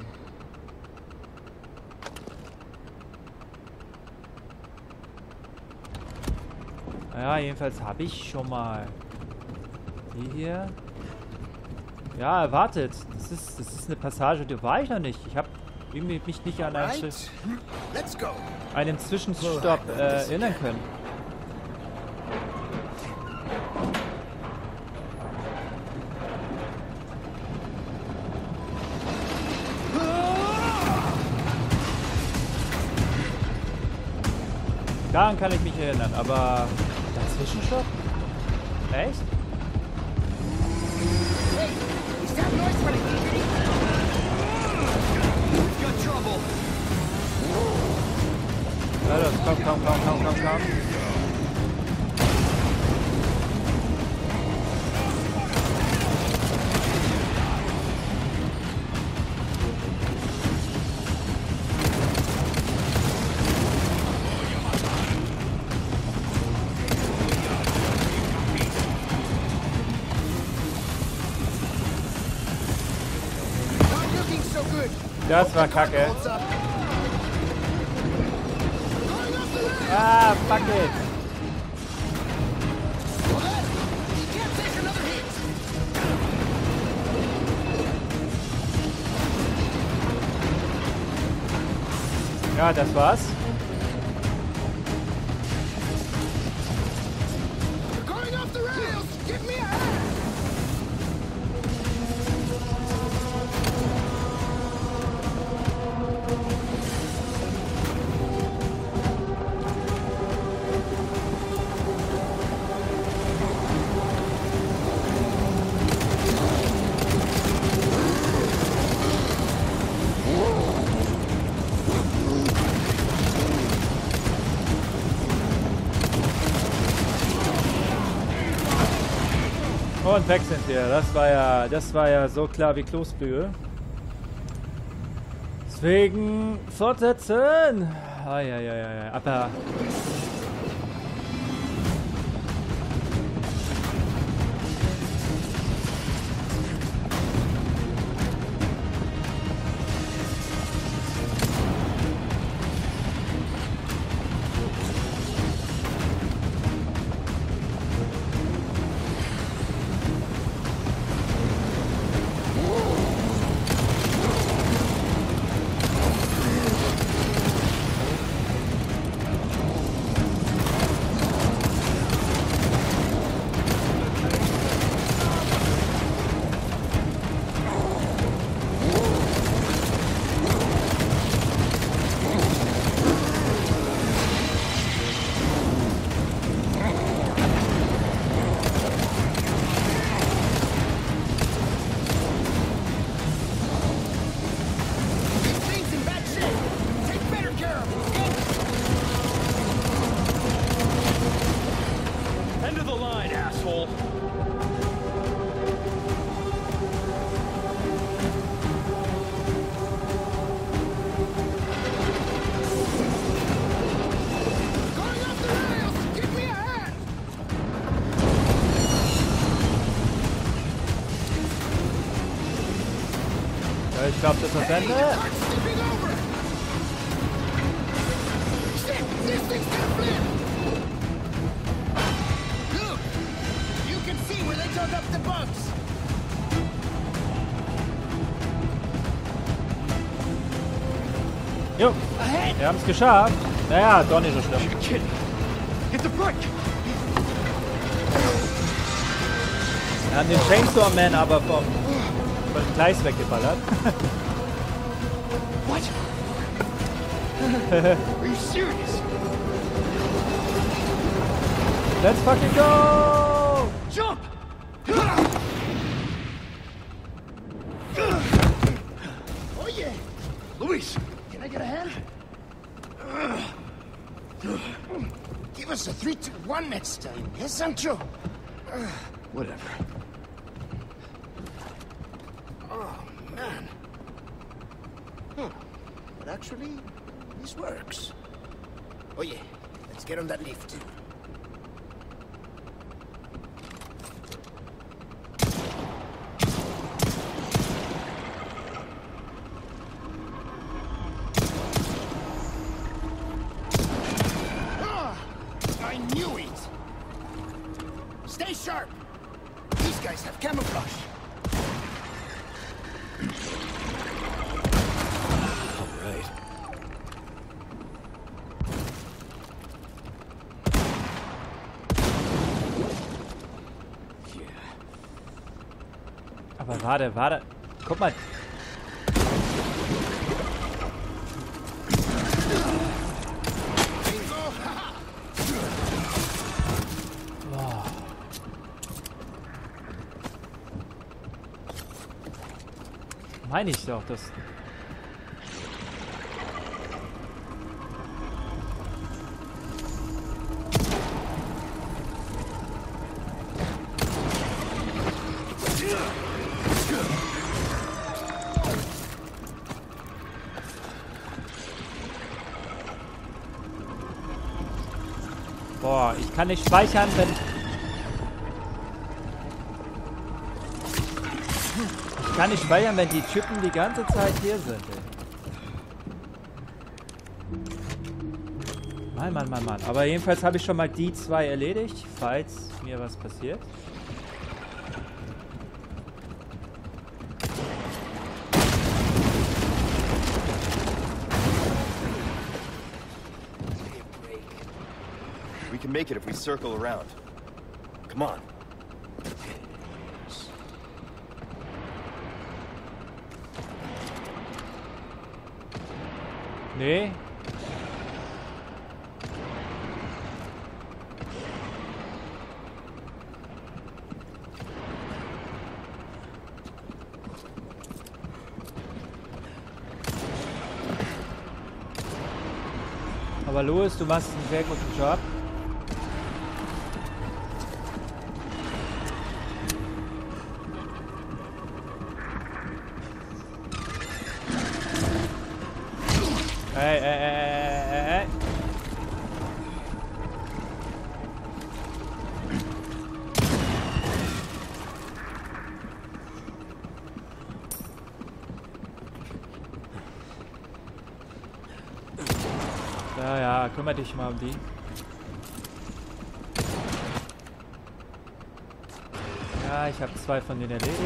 Ja, jedenfalls habe ich schon mal die hier. Ja, erwartet. Das ist eine Passage, die war ich noch nicht. Ich habe mich nicht an einen Zwischenstopp erinnern können. Daran kann ich mich erinnern, aber der Zwischenstopp? Echt? Hey, is that noise from the Got trouble. komm. Not looking so good. Das war kacke. Holds up. Going off the rails. Ah, fuck it. Well, then, he can't take another hit. Ja, das war's. You're going off the rails. Give me a hand. Und weg sind wir. Das war ja so klar wie Kloßbügel. Deswegen fortsetzen. Aber This thing's in bad shape. Take better care of it. End of the line, asshole. Going off the rails. Give me a hand. ja, ich glaube, das ist das Ende. Cart's tipping over. Shit, this thing's gonna flip. Look, you can see where they dug up the bugs. Jo, wir haben es geschafft. Naja, doch nicht so schlimm. You're kidding. Hit the brake. Wir haben den Chainsaw Man aber vom Gleis weggeballert. What? Are you serious? Let's fucking go! Jump! Oh yeah. Luis, Can I get a hand? Give us a 3, 2, 1 next time, yes, Sancho? whatever. Oh, man. But actually, this works. Oh yeah, let's get on that lift. Ah, I knew it! Stay sharp! These guys have camouflage. All right. Aber warte. Guck mal. Bingo! Haha! Meine ich doch, das. Boah, ich kann nicht speichern, wenn... Ich kann nicht speichern, wenn die Typen die ganze Zeit hier sind, ey. Mann. Aber jedenfalls habe ich schon mal die 2 erledigt, falls mir was passiert. We can make it if we circle around. Come on. Nee. Aber Louis, du machst einen sehr guten Job. Ey. Ja, kümmere dich mal um die. Ja, ich habe 2 von denen erledigt.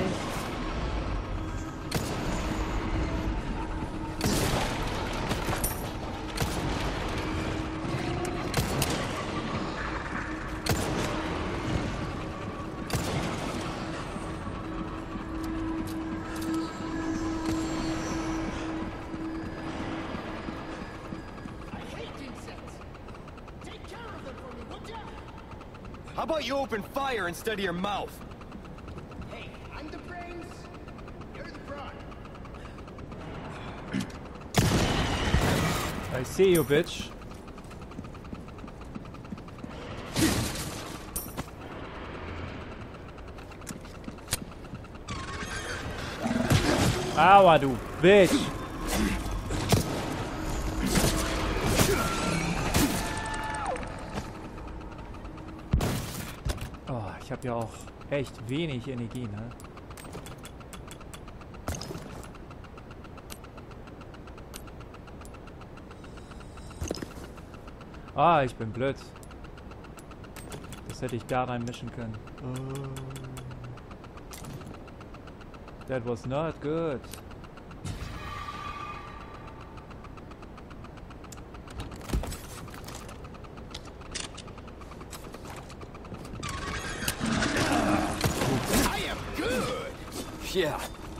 How about you open fire instead of your mouth? Hey, I'm the brains. You're the brawn. I see you, bitch. Aua, du Bitch. Oh, ich habe ja auch echt wenig Energie, ne? Ah, ich bin blöd. Das hätte ich da reinmischen können. That was not good. I am good. Yeah.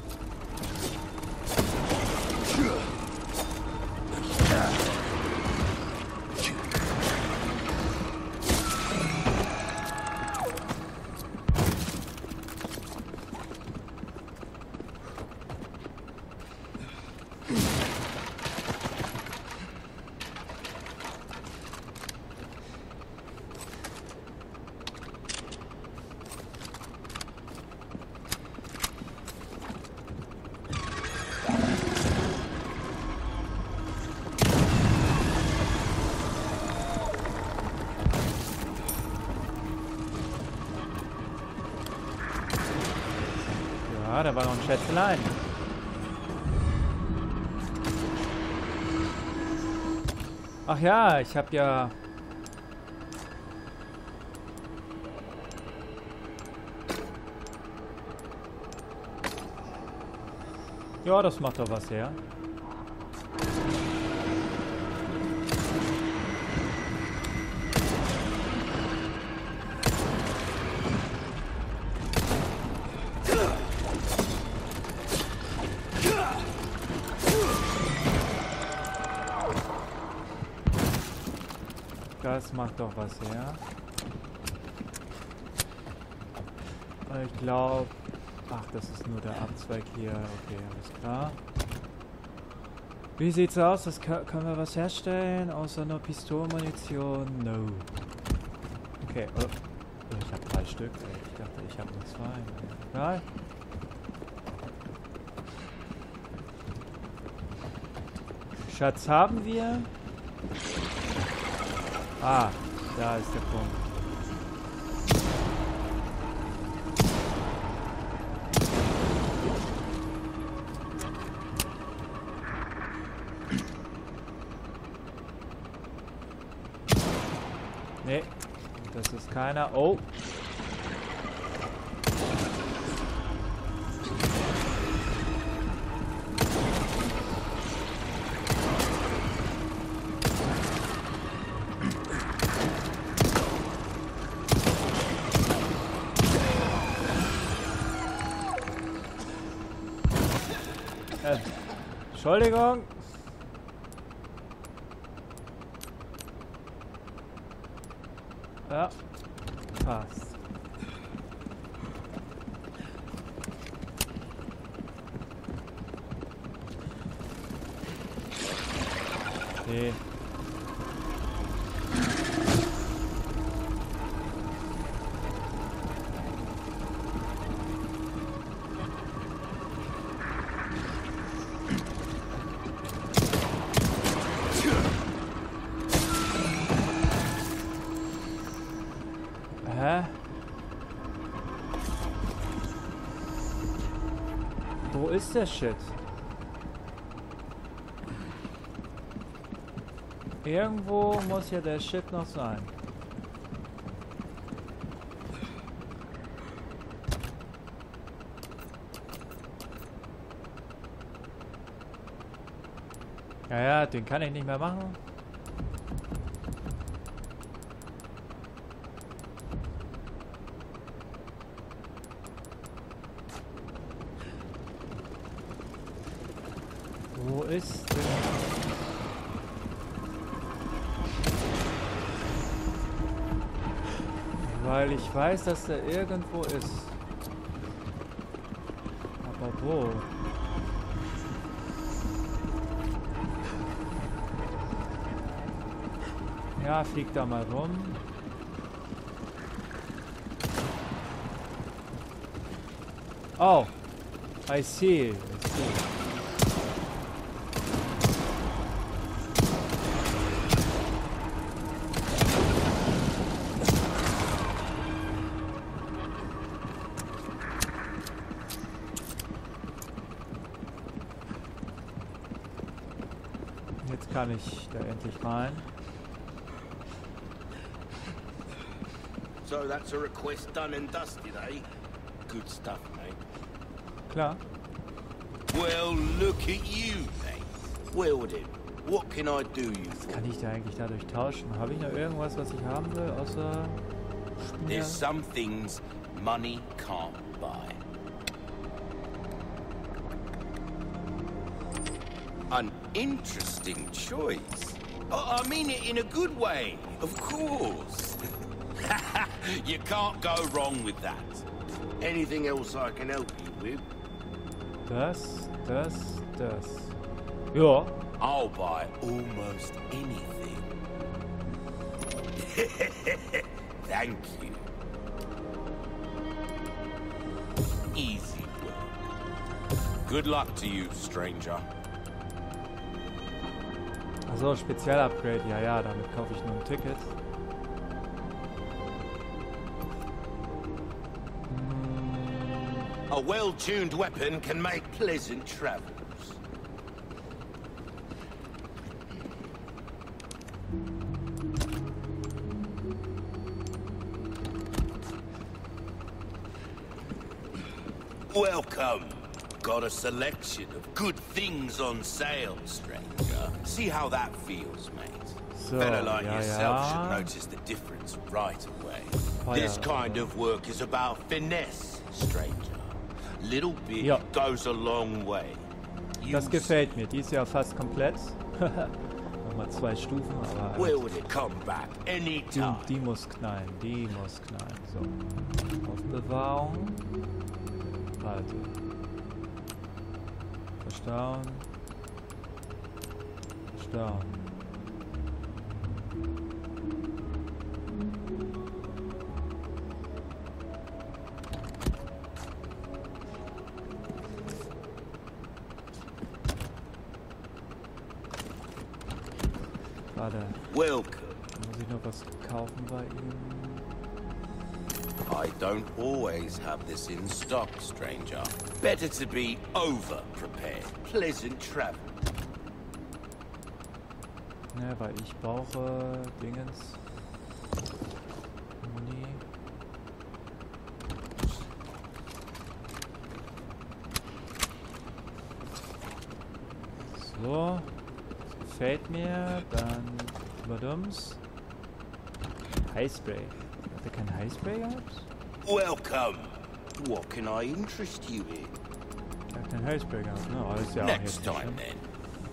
Ja, da war noch ein Schätzelein. Ach ja, ich hab ja... Ja, das macht doch was her. Das macht doch was her. Ich glaube... Ach, das ist nur der Abzweig hier. Okay, alles klar. Wie sieht's aus? Das können wir was herstellen? Außer nur Pistolenmunition? No. Okay, oh. Ich habe 3 Stück. Ich dachte, ich habe nur 2. Egal. Schatz haben wir. Ah, Da ist der Punkt. Nee, das ist keiner. Oh. Entschuldigung. Ja, passt. Okay. Hä? Wo ist der Shit? Irgendwo muss ja der Shit noch sein. Ja, den kann ich nicht mehr machen. Wo ist der? Weil ich weiß, dass der irgendwo ist. Aber wo? Ja, fliegt da mal rum. Oh, I see. Jetzt kann ich da endlich rein. So that's a request done and dusted, eh? Good stuff, mate. Klar. Well, look at you, mate. Well then, what can I do you for? Kann ich da eigentlich dadurch tauschen? Habe ich noch irgendwas, was ich haben will, außer Spiel? There's some things money can't buy. An interesting choice. Oh, I mean it in a good way, of course. You can't go wrong with that. Anything else I can help you with? Das. Ja. I'll buy almost anything. Thank you. Easy work. Good luck to you, stranger. Also Spezial-Upgrade. Ja, damit kaufe ich nur ein Ticket. A well-tuned weapon can make pleasant travels. Welcome. Got a selection of good things on sale, stranger. See how that feels, mate. So, Better like yourself should ja. notice the difference right away. Feuer. This kind of work is about finesse, stranger. Little bit Ja. goes a long way. Das gefällt mir. Die ist ja fast komplett. Nochmal 2 Stufen, aber Where would it come back anytime? die muss knallen. Die muss knallen. So. Aufbewahrung. Warte. Verstauen. Verstauen. Warte. Welcome. Muss ich noch was kaufen bei ihm? I don't always have this in stock, stranger. Better to be over-prepared. Pleasant travel. Ne, weil ich brauche Dingens. Muni. So. Das gefällt mir. Dann überdums. Highspray. Hat er kein Highspray gehabt? Welcome. What can I interest you in? Er hat kein Highspray gehabt, ne? Aber das ist ja auch Next jetzt time, nicht, then.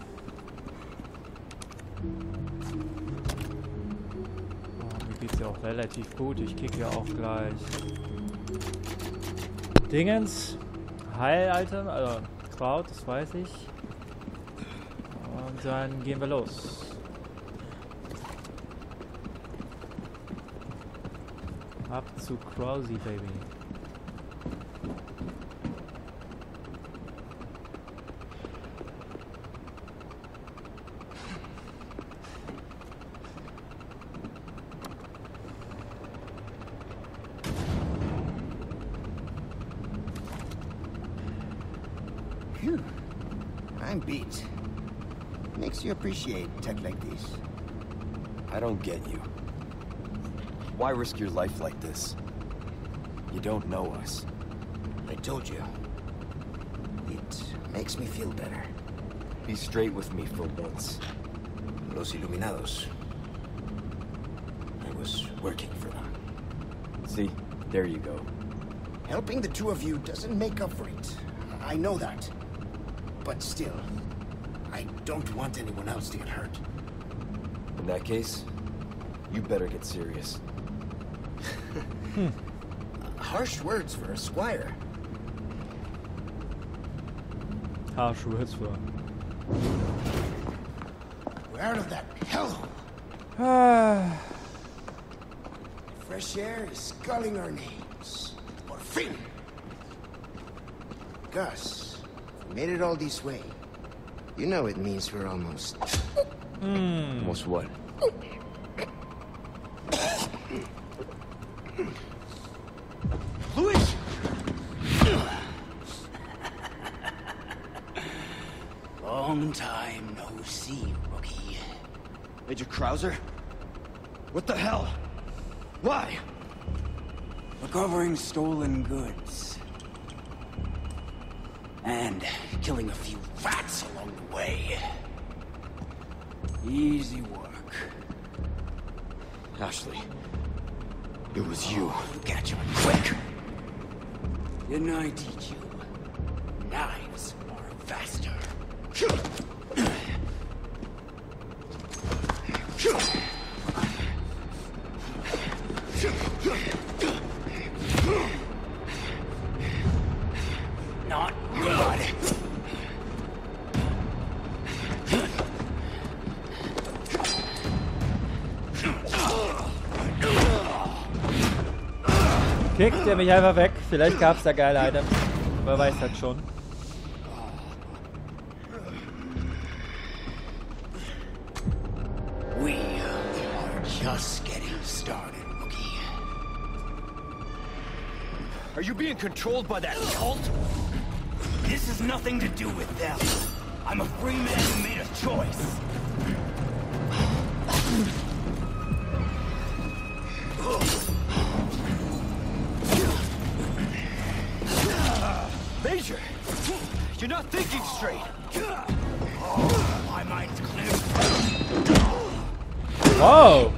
oh, mir geht's ja auch relativ gut. Ich krieg ja auch gleich Dingens. Heil-Item, also Kraut, das weiß ich. Und dann gehen wir los. Ab zu Krausi, Baby. Phew. I'm beat. Makes you appreciate tech like this. I don't get you. Why risk your life like this? You don't know us. I told you. It makes me feel better. Be straight with me for once. Los Iluminados. I was working for them. See? There you go. Helping the two of you doesn't make up for it. I know that. But still, I don't want anyone else to get hurt. In that case, you better get serious. Harsh words for a squire. Harsh words for. We're out of that hellhole. Fresh air is calling our names. Por fin. Gus, we made it all this way. You know it means we're almost... Almost what? Luis! Long time no see, rookie. Major Krauser? What the hell? Why? Recovering stolen goods. And killing a few rats along the way. Easy work. Ashley. It was you. Catch him quick! Didn't I teach you? Knives are faster. Not good. Kickt er mich einfach weg. Vielleicht gab es da geile Items. Wer weiß das schon. We are just getting started, rookie. Are you being controlled by that cult? This has nothing to do with them. I'm a free man who made a choice. Major! You're not thinking straight! My mind's clear. Wow!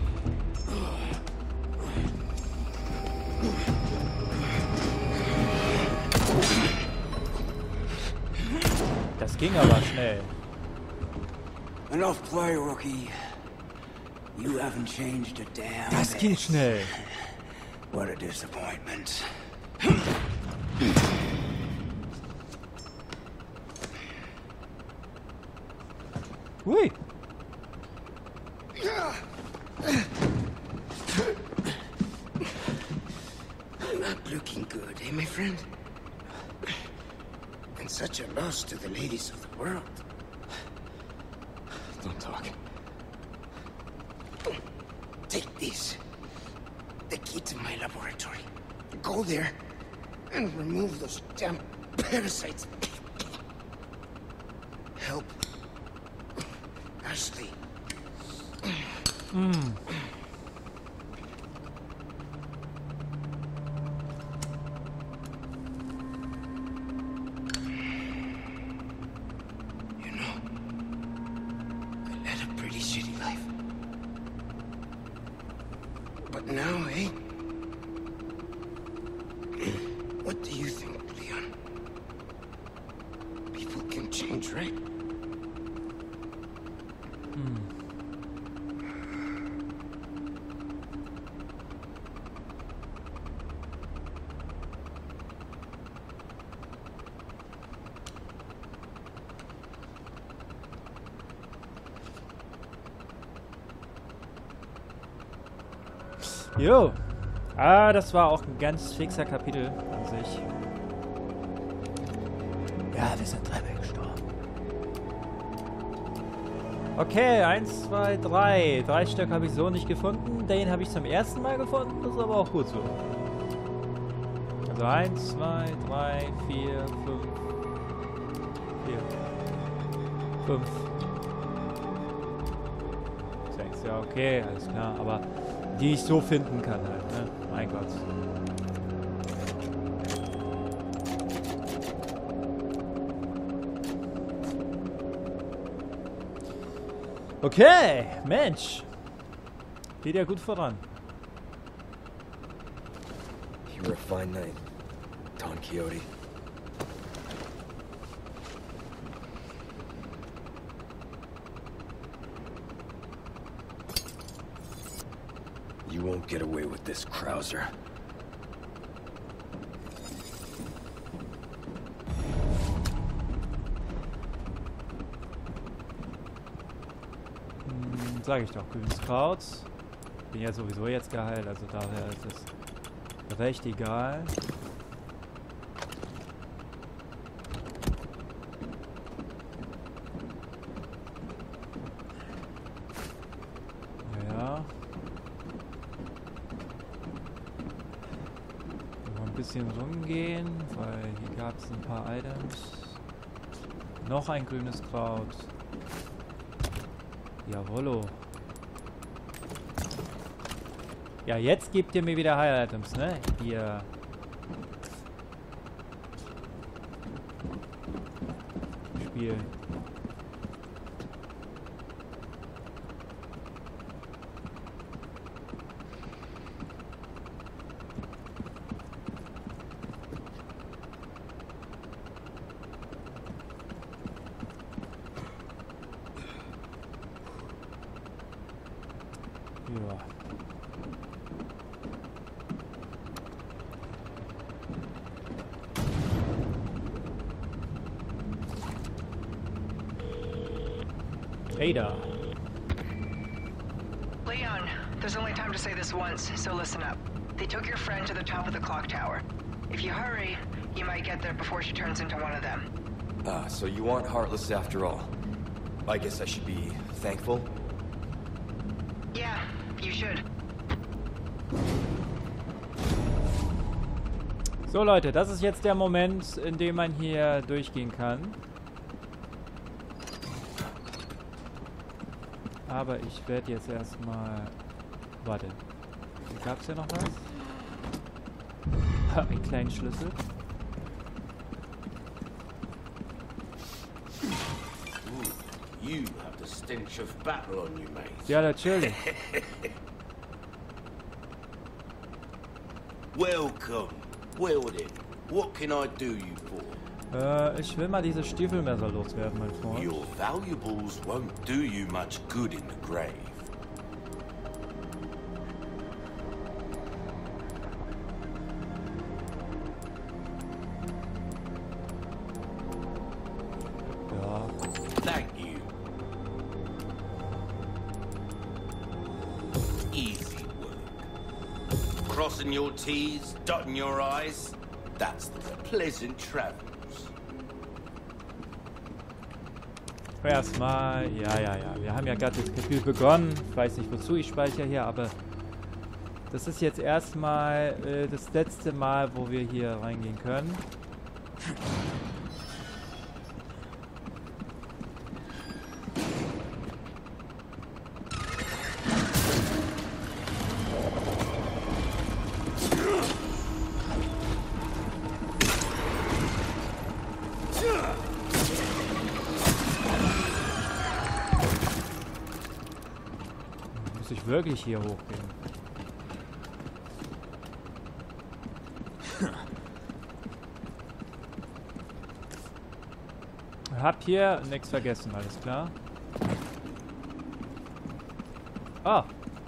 Das ging aber schnell. Enough play, rookie. You haven't changed a damn Das ging bit. schnell. What a disappointment. Hui! Not looking good, eh, my friend? And such a loss to the ladies of the world. Don't talk. Take this. The key to my laboratory. Go there and remove those damn parasites. Help Ashley. You know, I led a pretty shitty life. But now, eh? What do you think, Leon? People can change, right? Jo. Ah, das war auch ein ganz fixer Kapitel an sich. Ja, wir sind dreimal gestorben. Okay, 1, 2, 3. 3 Stück habe ich so nicht gefunden. Den habe ich zum ersten Mal gefunden. Das ist aber auch gut so. Also 1, 2, 3, 4, 5. 4. 5. 6. Ja, okay, alles klar. Aber die ich so finden kann halt, ne? Mein Gott. Okay, Mensch. Geht ja gut voran. You were a fine night, Don Quixote. You won't get away with this, Krauser. Sag ich doch, grünes Kraut. Bin ja sowieso jetzt geheilt, also daher ist es recht egal. Ja. Mal ein bisschen rumgehen, weil hier gab es ein paar Items. Noch ein grünes Kraut. Jawollo. Ja, jetzt gebt ihr mir wieder High-Items, ne? Hier. Spiel. Ja. Ada. Leon, there's only time to say this once, so listen up. They took your friend to the top of the clock tower. If you hurry, you might get there before she turns into one of them. Ah, so you aren't heartless after all. I guess I should be thankful. Yeah, you should. So Leute, das ist jetzt der Moment, in dem man hier durchgehen kann. Aber ich werde jetzt erstmal... Warte. Hier gab es ja noch was. Einen kleinen Schlüssel. You have the stench of battle on you, mate. Ja, natürlich. Welcome. Well then, what can I do you for? Ich will mal diese Stiefelmesser loswerden, mein Freund. Your valuables won't do you much good in the grave. Ja. Thank you. Easy work. Crossing your T's, dotting your I's. That's the pleasant travels. Erstmal, ja. Wir haben ja gerade das Kapitel begonnen. Ich weiß nicht, wozu ich speichere hier, aber das ist jetzt erstmal das letzte Mal, wo wir hier reingehen können. Muss ich wirklich hier hochgehen? Hab hier nichts vergessen, alles klar. Ah.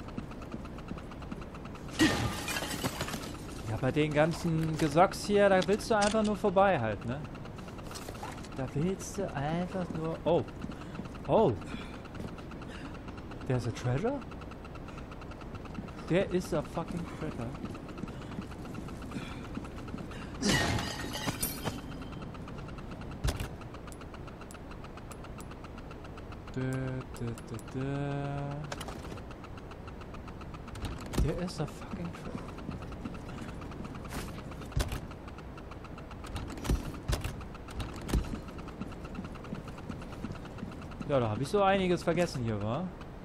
Ja, bei den ganzen Gesocks hier, da willst du einfach nur vorbei halt, ne? Da willst du einfach nur... Oh. Oh. There's a treasure? There is a fucking treasure. There is a fucking treasure. Ja, da habe ich so einiges vergessen hier, wa?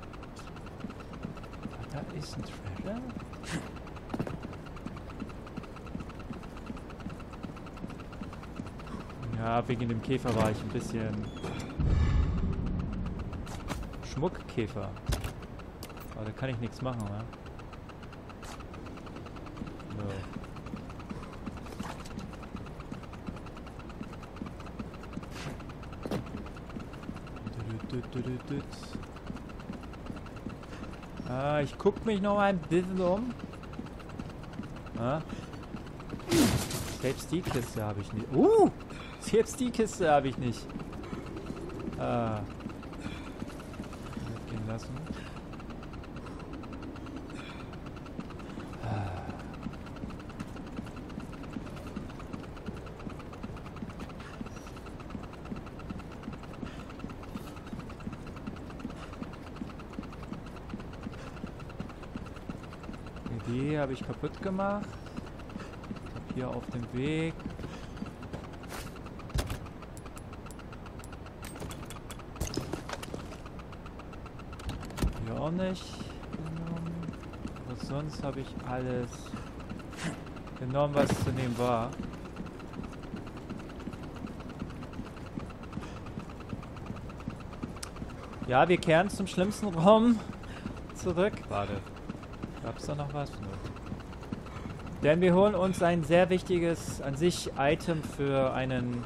Da ist ein Treasure. Ja, wegen dem Käfer war ich ein bisschen... Schmuckkäfer. Aber da kann ich nichts machen, ne? Ich guck mich noch mal ein bisschen um. Selbst die Kiste habe ich nicht. Selbst die Kiste habe ich nicht. Gehen lassen. Die habe ich kaputt gemacht. Hier auf dem Weg. Hier auch nicht genommen. Aber sonst habe ich alles genommen, was zu nehmen war. Ja, wir kehren zum schlimmsten Raum zurück. Warte. Gab's da noch was? Denn wir holen uns ein sehr wichtiges, an sich, Item für einen...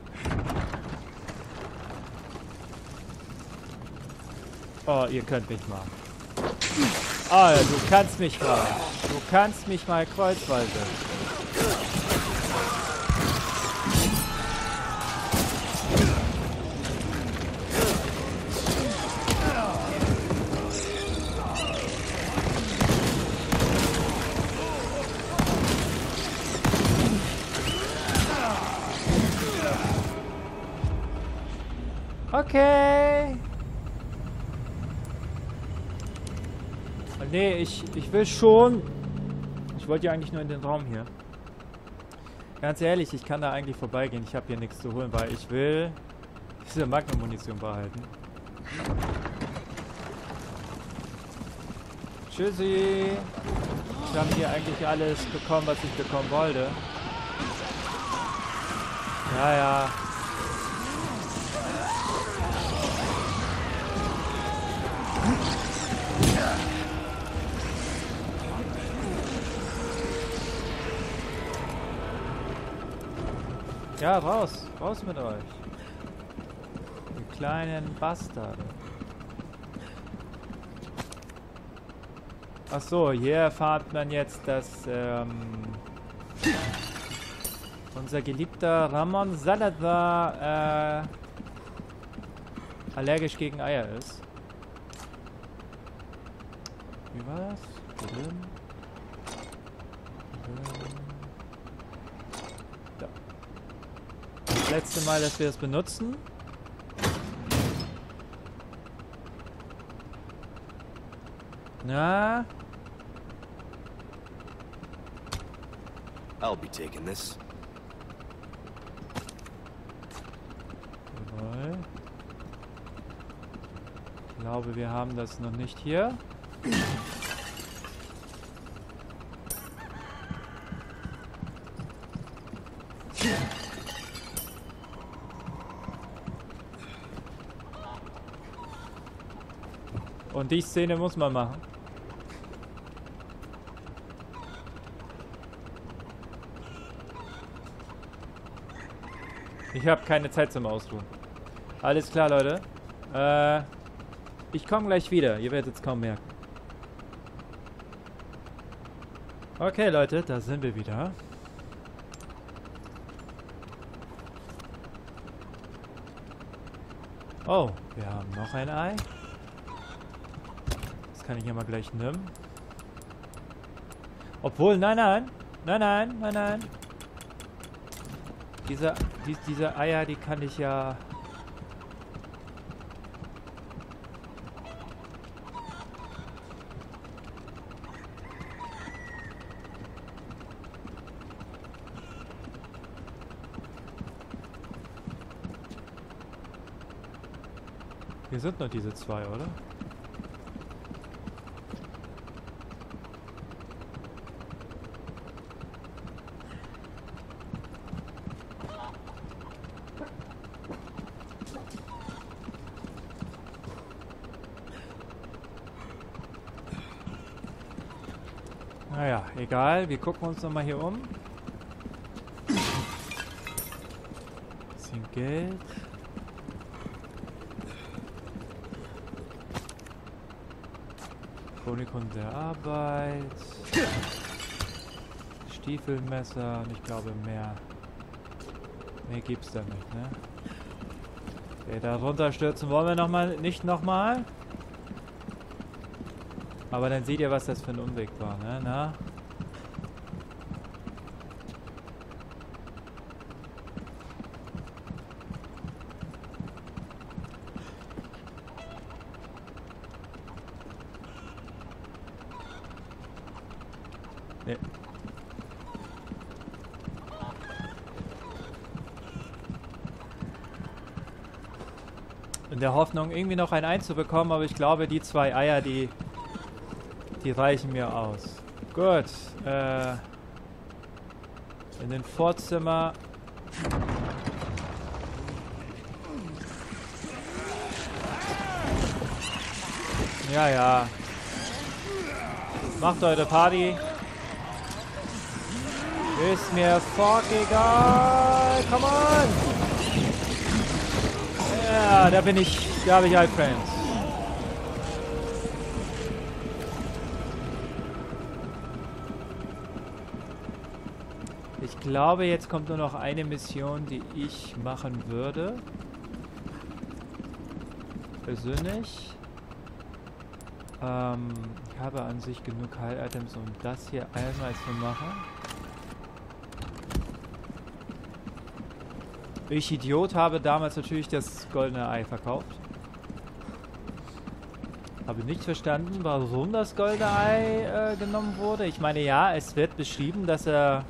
Oh, ihr könnt mich mal. Oh, du kannst mich mal. Du kannst mich mal kreuzweise. Okay. Nee, ich will schon... Ich wollte ja eigentlich nur in den Raum hier. Ganz ehrlich, ich kann da eigentlich vorbeigehen. Ich habe hier nichts zu holen, weil ich will diese Magnum-Munition behalten. Tschüssi. Ich habe hier eigentlich alles bekommen, was ich bekommen wollte. Ja, ja. Ja, raus. Raus mit euch. Die kleinen Bastarde. Ach so, hier erfahrt man jetzt, dass unser geliebter Ramon Salazar allergisch gegen Eier ist. Wie war das? Das letzte Mal, dass wir es benutzen. Na? I'll be taking this. Jawohl. Ich glaube, wir haben das noch nicht hier. Und die Szene muss man machen. Ich habe keine Zeit zum Ausruhen. Alles klar, Leute. Ich komme gleich wieder. Ihr werdet es kaum merken. Okay, Leute, da sind wir wieder. Oh, wir haben noch ein Ei. Das kann ich ja mal gleich nehmen. Obwohl, nein. Diese Eier, die kann ich ja... Hier sind nur diese zwei, oder? Naja, egal. Wir gucken uns nochmal hier um. Bisschen Geld. Chronikon der Arbeit. Stiefelmesser. Und ich glaube mehr. Mehr gibt's da nicht, ne? Okay, da runterstürzen wollen wir nicht nochmal. Aber dann seht ihr, was das für ein Umweg war, ne? Na? Nee. In der Hoffnung, irgendwie noch ein Ei zu bekommen, aber ich glaube, die zwei Eier, die reichen mir aus. Gut. In den Vorzimmer. Ja. Macht eure Party. Ist mir fuck egal. Come on. Ja, da habe ich halt Friends. Ich glaube, jetzt kommt nur noch eine Mission, die ich machen würde. Persönlich. Ich habe an sich genug Heil-Items, um das hier einmal zu machen. Ich Idiot habe damals natürlich das goldene Ei verkauft. Habe nicht verstanden, warum das goldene Ei genommen wurde. Ich meine, ja, es wird beschrieben, dass er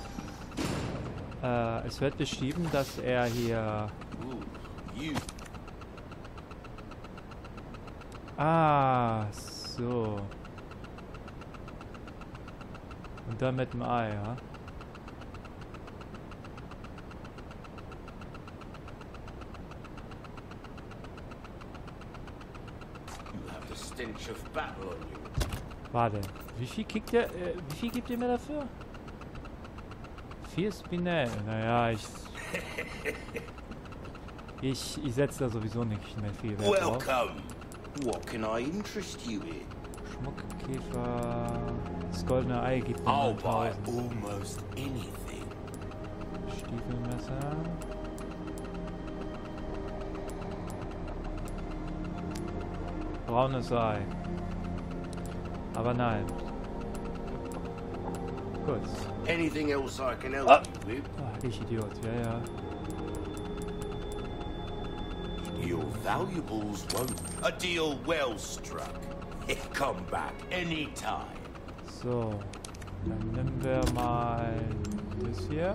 hier... Ah, so. Und dann mit dem Ei, ja. Warte, wie viel gibt ihr mir dafür? 4 Spinell. Naja, ich setze da sowieso nicht mehr viel Wert drauf. What can I interest you in? Schmuckkäfer. Das goldene Ei gibt mir I'll buy 1000. almost anything. Stiefelmesser. Braunes Ei. Aber nein. Gut. Anything else I can help you with? Ah, ich Idiot, ja. Your valuables won't. A deal well struck. Come back anytime. So, dann nehmen wir mal das hier.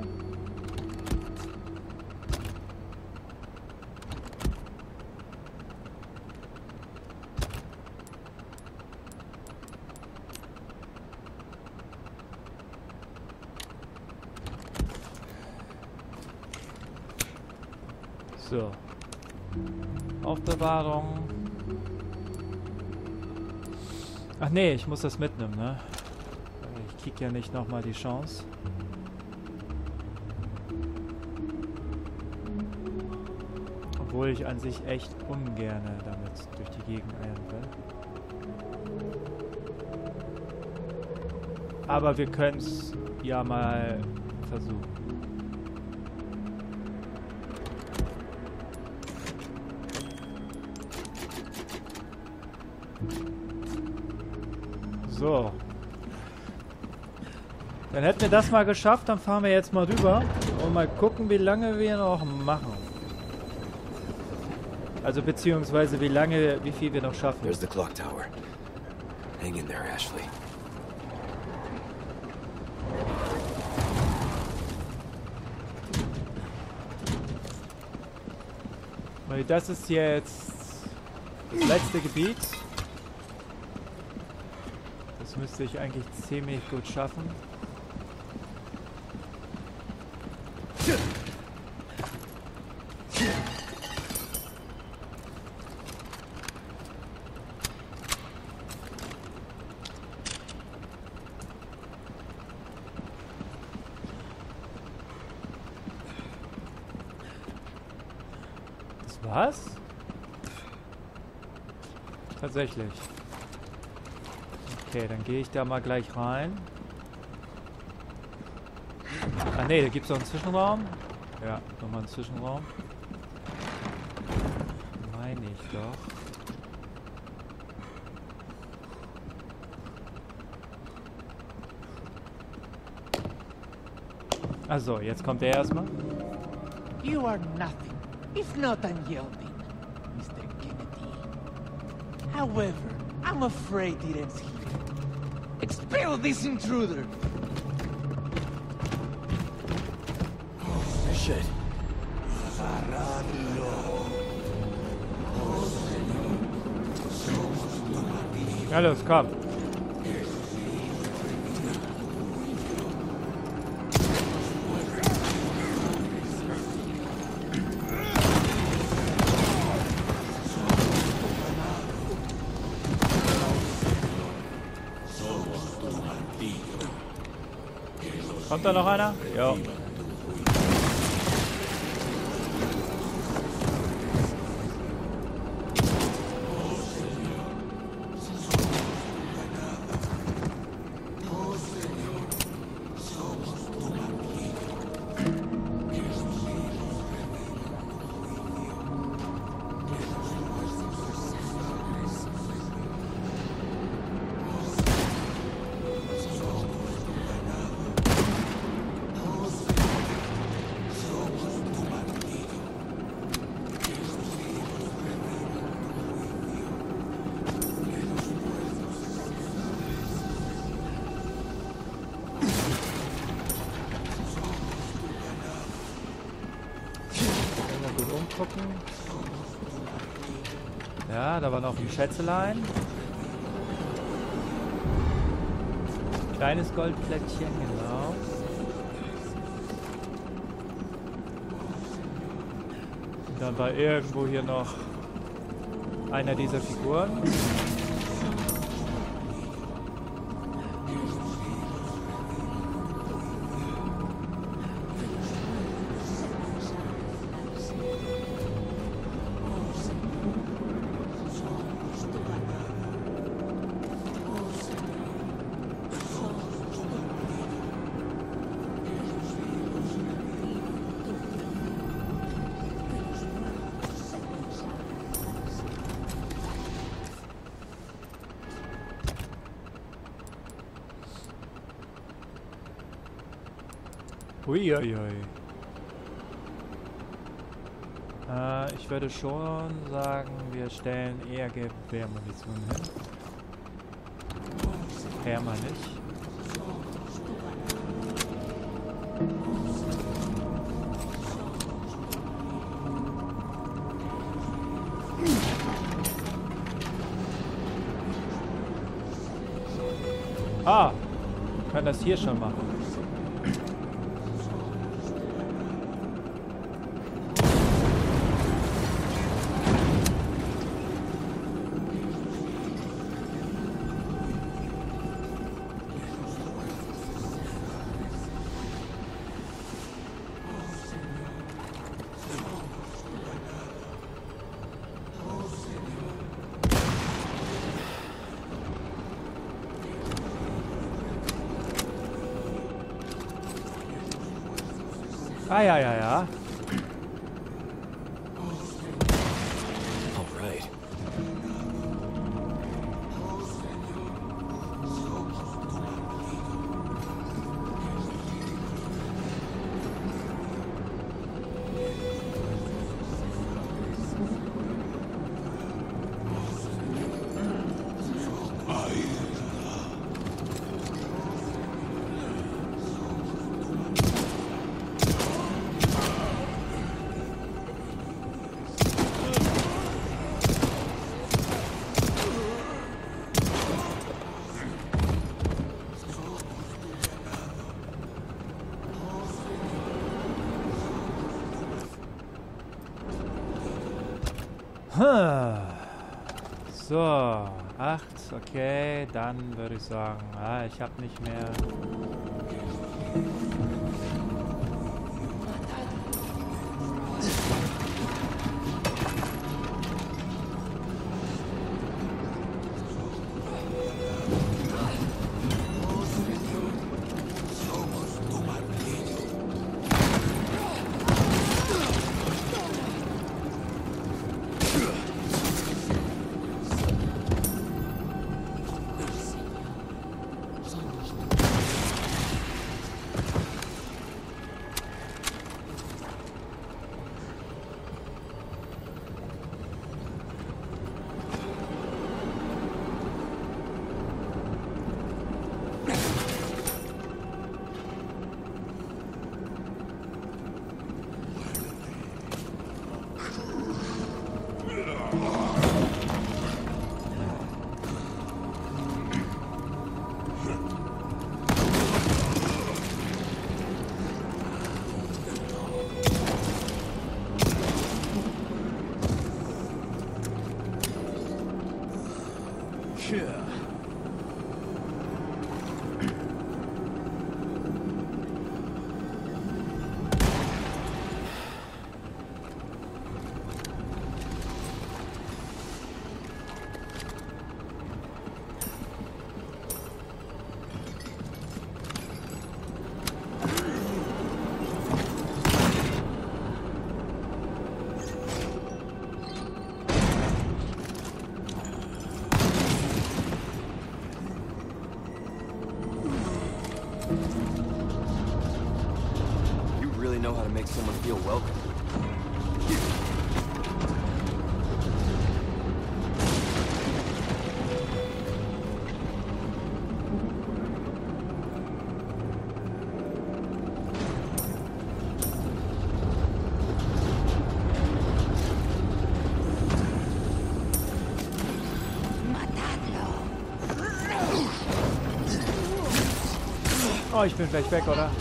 So. Aufbewahrung. Ach nee, ich muss das mitnehmen, ne? Ich krieg ja nicht nochmal die Chance. Obwohl ich an sich echt ungerne damit durch die Gegend eiern will. Aber wir können es ja mal versuchen. So. Dann hätten wir das mal geschafft, dann fahren wir jetzt mal rüber und mal gucken, wie lange wir noch machen. Also beziehungsweise wie viel wir noch schaffen. There's the clock tower. Hang in there, Ashley. Weil das ist jetzt das letzte Gebiet. Das müsste ich eigentlich ziemlich gut schaffen. Das war's? Tatsächlich. Okay, dann gehe ich da mal gleich rein. Ah ne, da gibt es noch einen Zwischenraum. Ja, nochmal einen Zwischenraum. Meine ich doch. Also, jetzt kommt er erstmal. You are nothing, if not unyielding, Mr. Kennedy. However, I'm afraid it ends here. Expel this intruder! Shit. Ja, los, komm. Kommt da noch einer? Ja. Gucken. Ja, da war noch ein Schätzelein. Kleines Goldplättchen, genau. Und dann war irgendwo hier noch einer dieser Figuren. Uiuiui. Ich würde schon sagen, wir stellen eher Gewehrmunition hin. Her mal nicht. Ah, kann das hier schon machen. Ah, ja, ja, ja. All right. So, 8, okay, dann würde ich sagen, ich habe nicht mehr. Know how to make someone feel welcome. Oh, ich bin gleich weg, oder?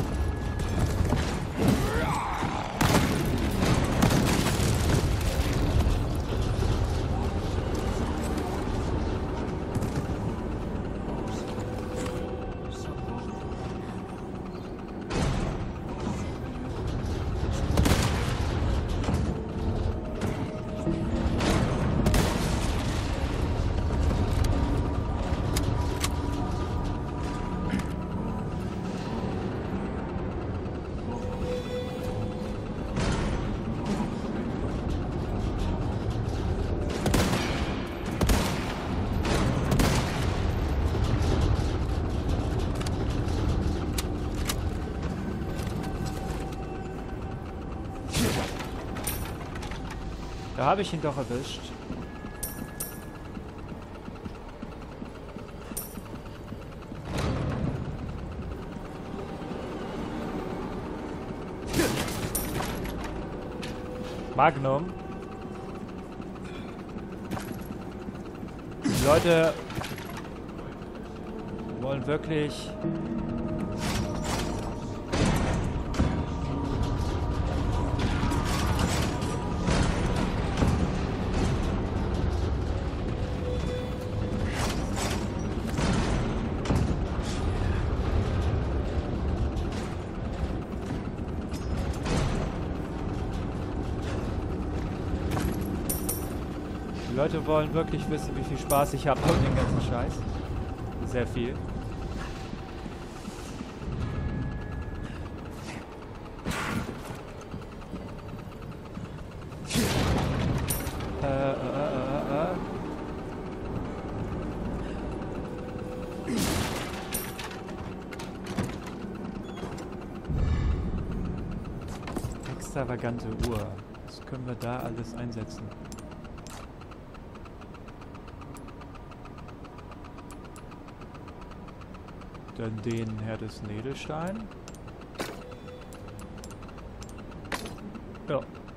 Da habe ich ihn doch erwischt. Magnum. Die Leute wollen wirklich... Die Leute wollen wirklich wissen, wie viel Spaß ich habe an den ganzen Scheiß. Sehr viel. Extravagante Uhr. Was können wir da alles einsetzen? Dann den Herr des Edelstein. Ja.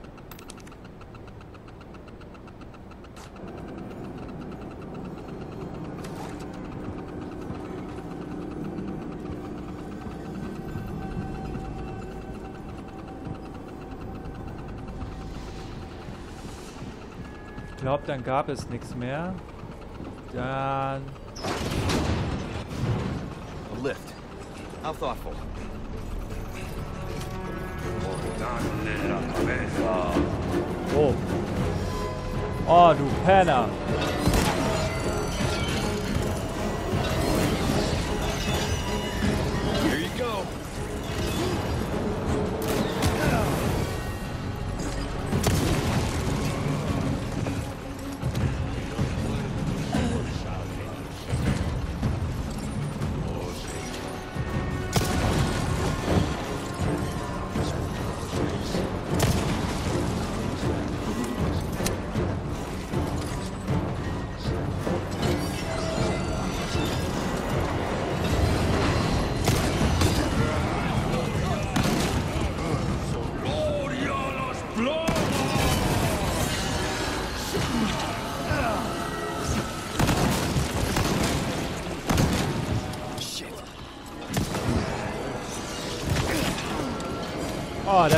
Ich glaube, dann gab es nichts mehr. Dann... Lift. How thoughtful. Oh. Oh, du Penner. Here you go. Oh,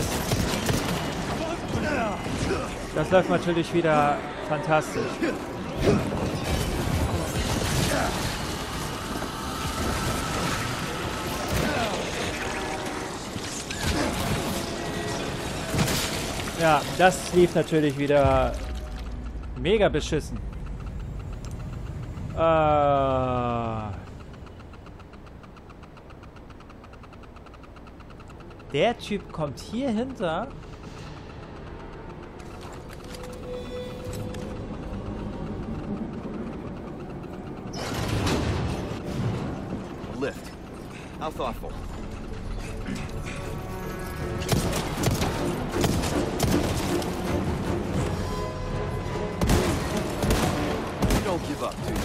das läuft natürlich wieder fantastisch. Ja, das lief natürlich wieder mega beschissen. Der Typ kommt hier hinter. Lift. How thoughtful. You don't give up, dude.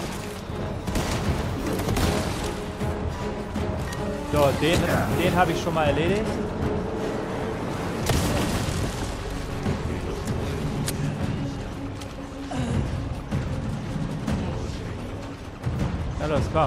So, den habe ich schon mal erledigt. Na los, komm.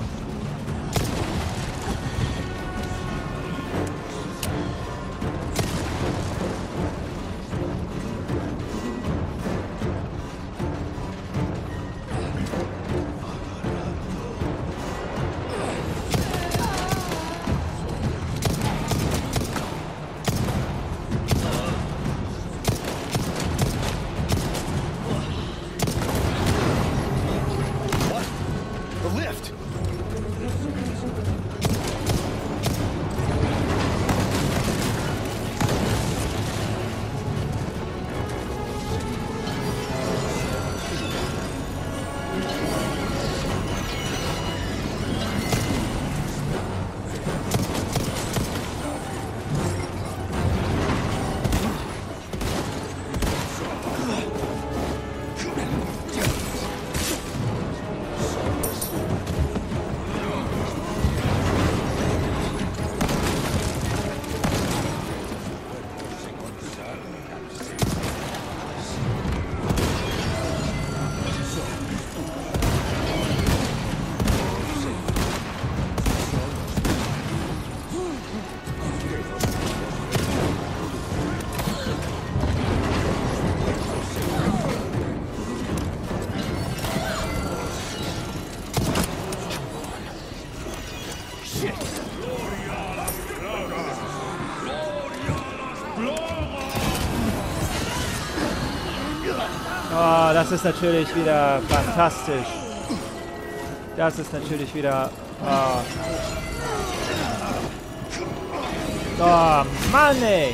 Oh, das ist natürlich wieder fantastisch. Das ist natürlich wieder... Oh, oh Mann, ey.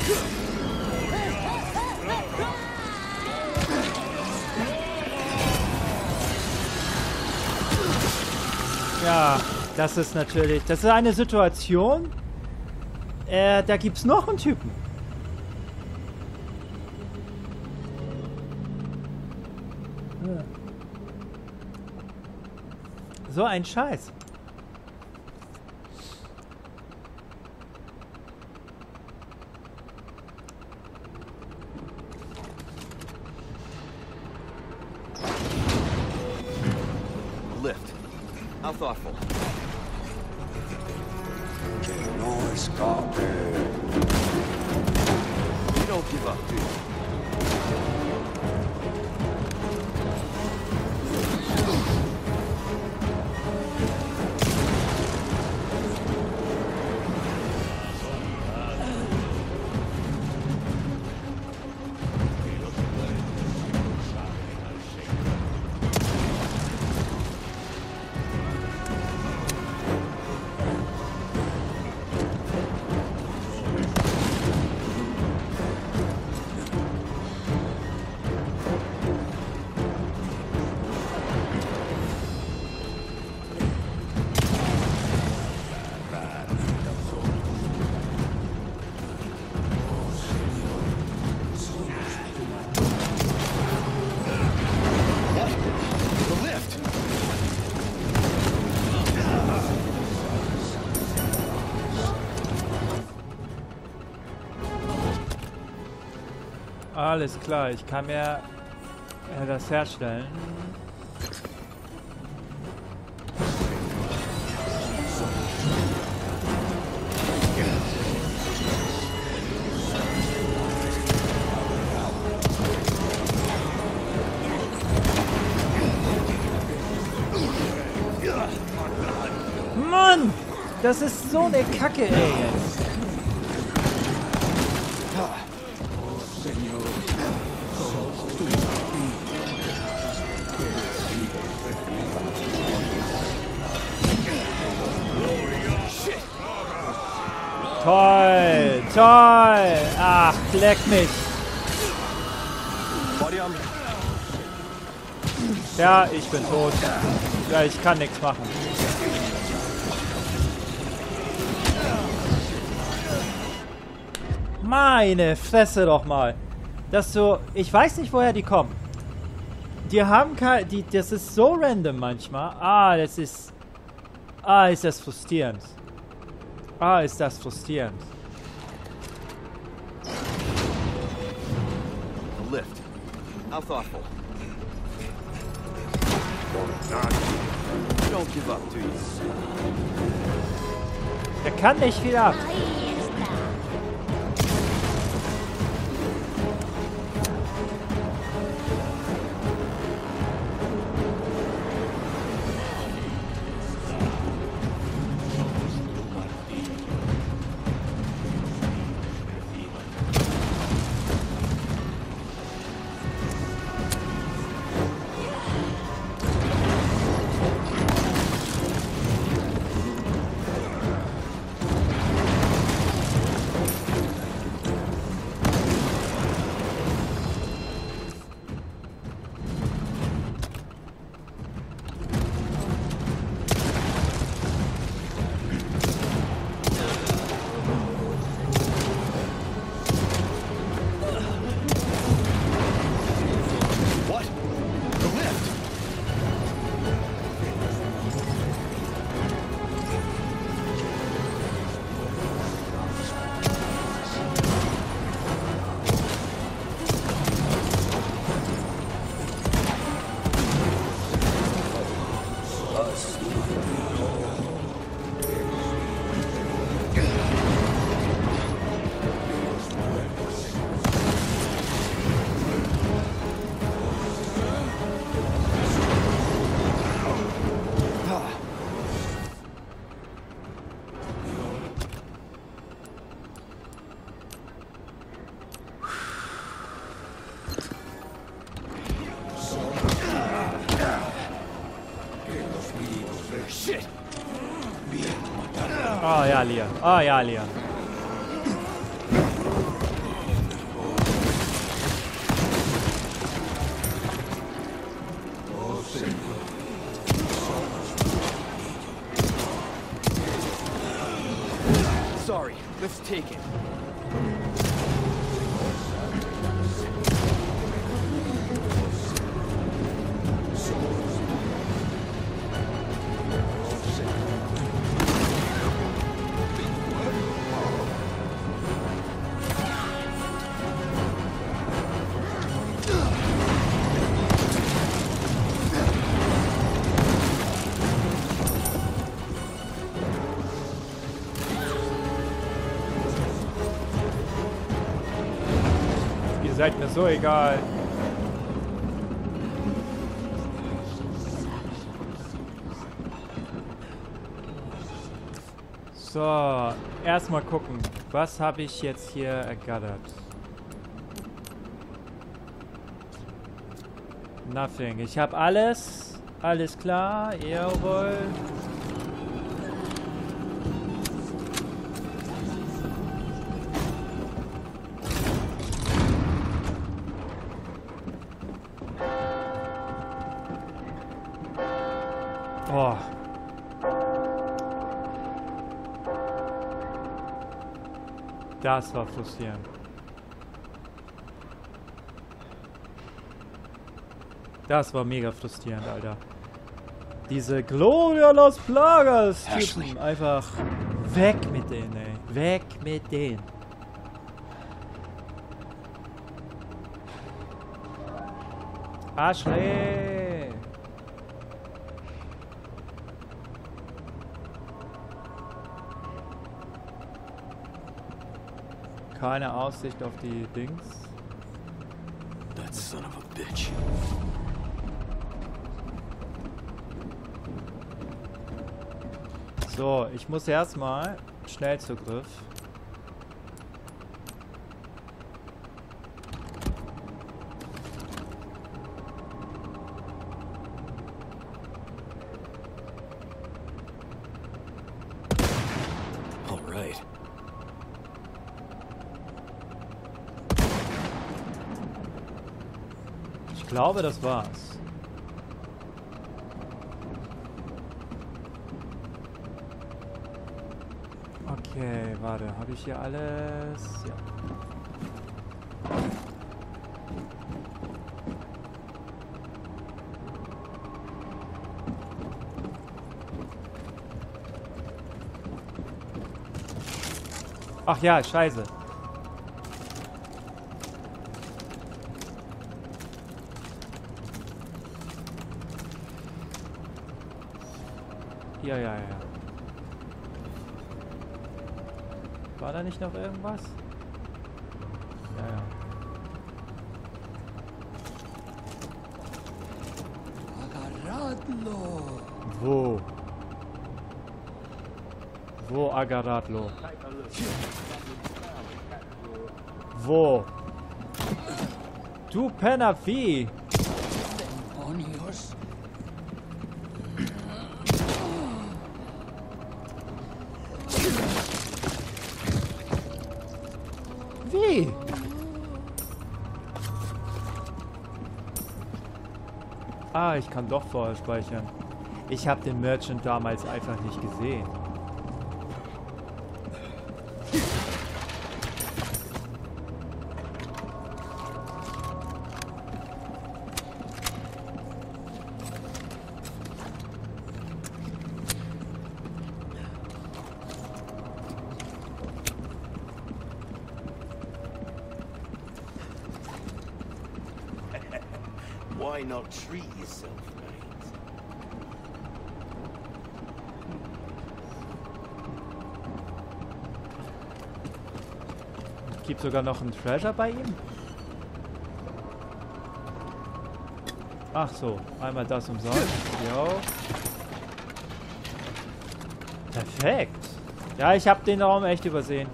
Ja, das ist natürlich... Das ist eine Situation, da gibt's noch einen Typen. So ein Scheiß. Lift. How thoughtful. No escape. You don't give up, do you? Alles klar, ich kann mir das herstellen. Mann! Das ist so eine Kacke, ey, jetzt. Toll, toll. Ach, leck mich. Ja, ich bin tot. Ja, ich kann nichts machen. Meine Fresse doch mal. Das so, ich weiß nicht, woher die kommen. Die haben kein, das ist so random manchmal. Ah, das ist, ist das frustrierend. Ist das frustrierend. A lift. How thoughtful. You don't give up, do you? Der kann nicht viel ab. Shit! Oh ja, Leon. Oh ja, Leon. Sorry, let's take it. Ihr seid mir so egal. So, erstmal gucken. Was habe ich jetzt hier ergattert? Nothing. Ich habe alles. Alles klar. Jawohl. Oh. Das war frustrierend. Das war mega frustrierend, Alter. Diese Gloria Los Plagas Typen. Einfach weg mit denen, ey. Weg mit denen. Ashley! Keine Aussicht auf die Dings. That son of a bitch. So, ich muss erstmal Schnellzugriff. All right. Ich glaube, das war's. Okay, warte, habe ich hier alles? Ja. Ach ja, scheiße. Ja. War da nicht noch irgendwas? Ja. Agaradlo. Wo? Wo Agaradlo? Wo? Du Penner Vieh! Demonios. Wie? Ah, ich kann doch vorher speichern. Ich habe den Merchant damals einfach nicht gesehen. Why not treat yourself, mate? Gibt sogar noch einen Treasure bei ihm? Ach so, einmal das umsonst. Jo. Perfekt. Ja, ich habe den Raum echt übersehen.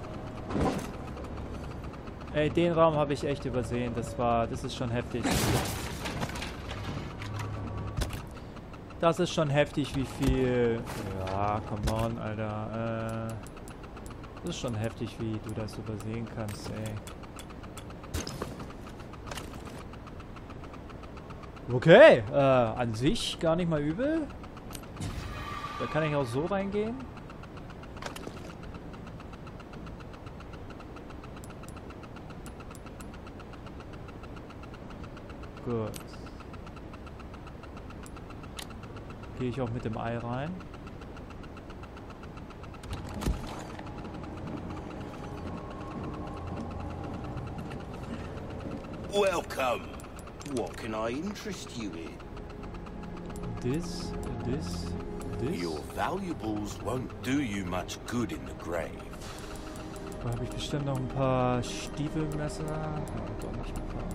Ey, den Raum habe ich echt übersehen. Das ist schon heftig. Das ist schon heftig, wie viel... Ja, come on, Alter. Das ist schon heftig, wie du das übersehen kannst, ey. Okay, an sich gar nicht mal übel. Da kann ich auch so reingehen. Gut. Gehe ich auch mit dem Ei rein. Welcome. What can I interest you in? This. Your valuables won't do you much good in the grave. Da habe ich bestimmt noch ein paar Stiefelmesser. Ja, doch nicht ein paar.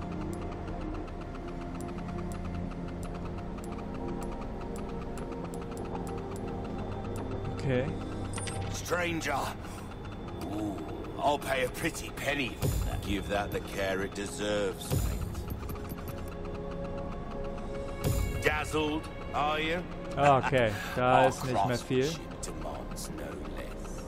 Okay. Stranger. Ooh, I'll pay a pretty penny for that. Give that the care it deserves, mate. Dazzled, are you? Okay, da ist nicht mehr viel. Demands no less.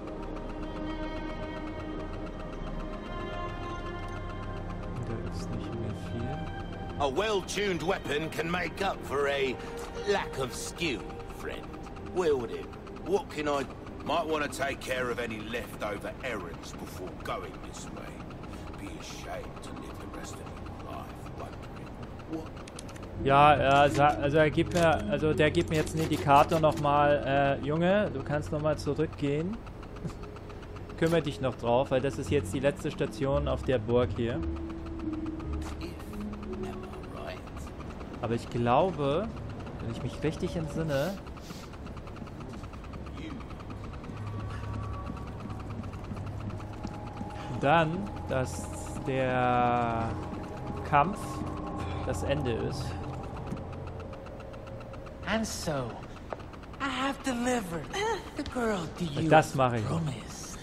Da ist nicht mehr viel. A well-tuned weapon can make up for a lack of skill, friend. Wield it. What can I... Might want to take care of any leftover errands before going this way. Be ashamed to live the rest of your life wondering what... Ja, also der gibt mir jetzt einen Indikator nochmal, Junge, du kannst nochmal zurückgehen. Kümmere dich noch drauf, weil das ist jetzt die letzte Station auf der Burg hier. Aber ich glaube, wenn ich mich richtig entsinne, dann, dass der Kampf das Ende ist. And so, I have delivered the girl to you Das mache ich. promised.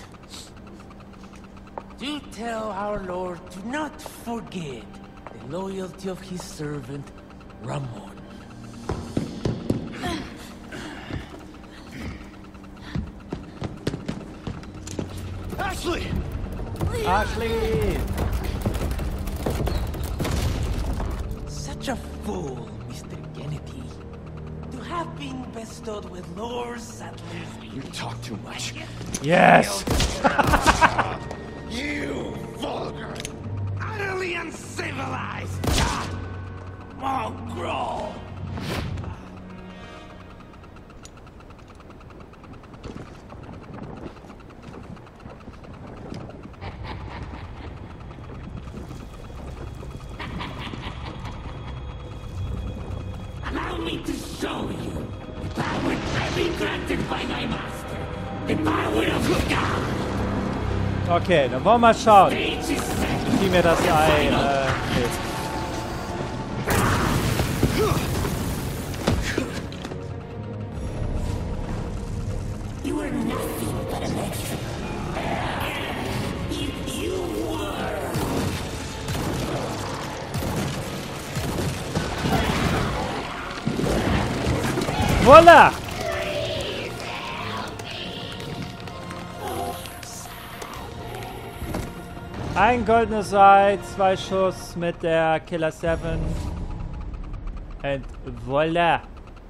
Do tell our Lord to not forget the loyalty of his servant, Ramon. Ashley! Ashley! Such a fool, Mr. Kennedy. To have been bestowed with Lord Sattler's... You talk too much. Yes! You vulgar, utterly uncivilized mongrel! Allow me to show you the power I've been granted by my master. The power of God. Okay, dann wollen wir mal schauen, wie mir das Ei hilft. You are nothing but an extra. If you were. Voila! Ein goldenes Ei, 2 Schuss mit der Killer 7. Und voila!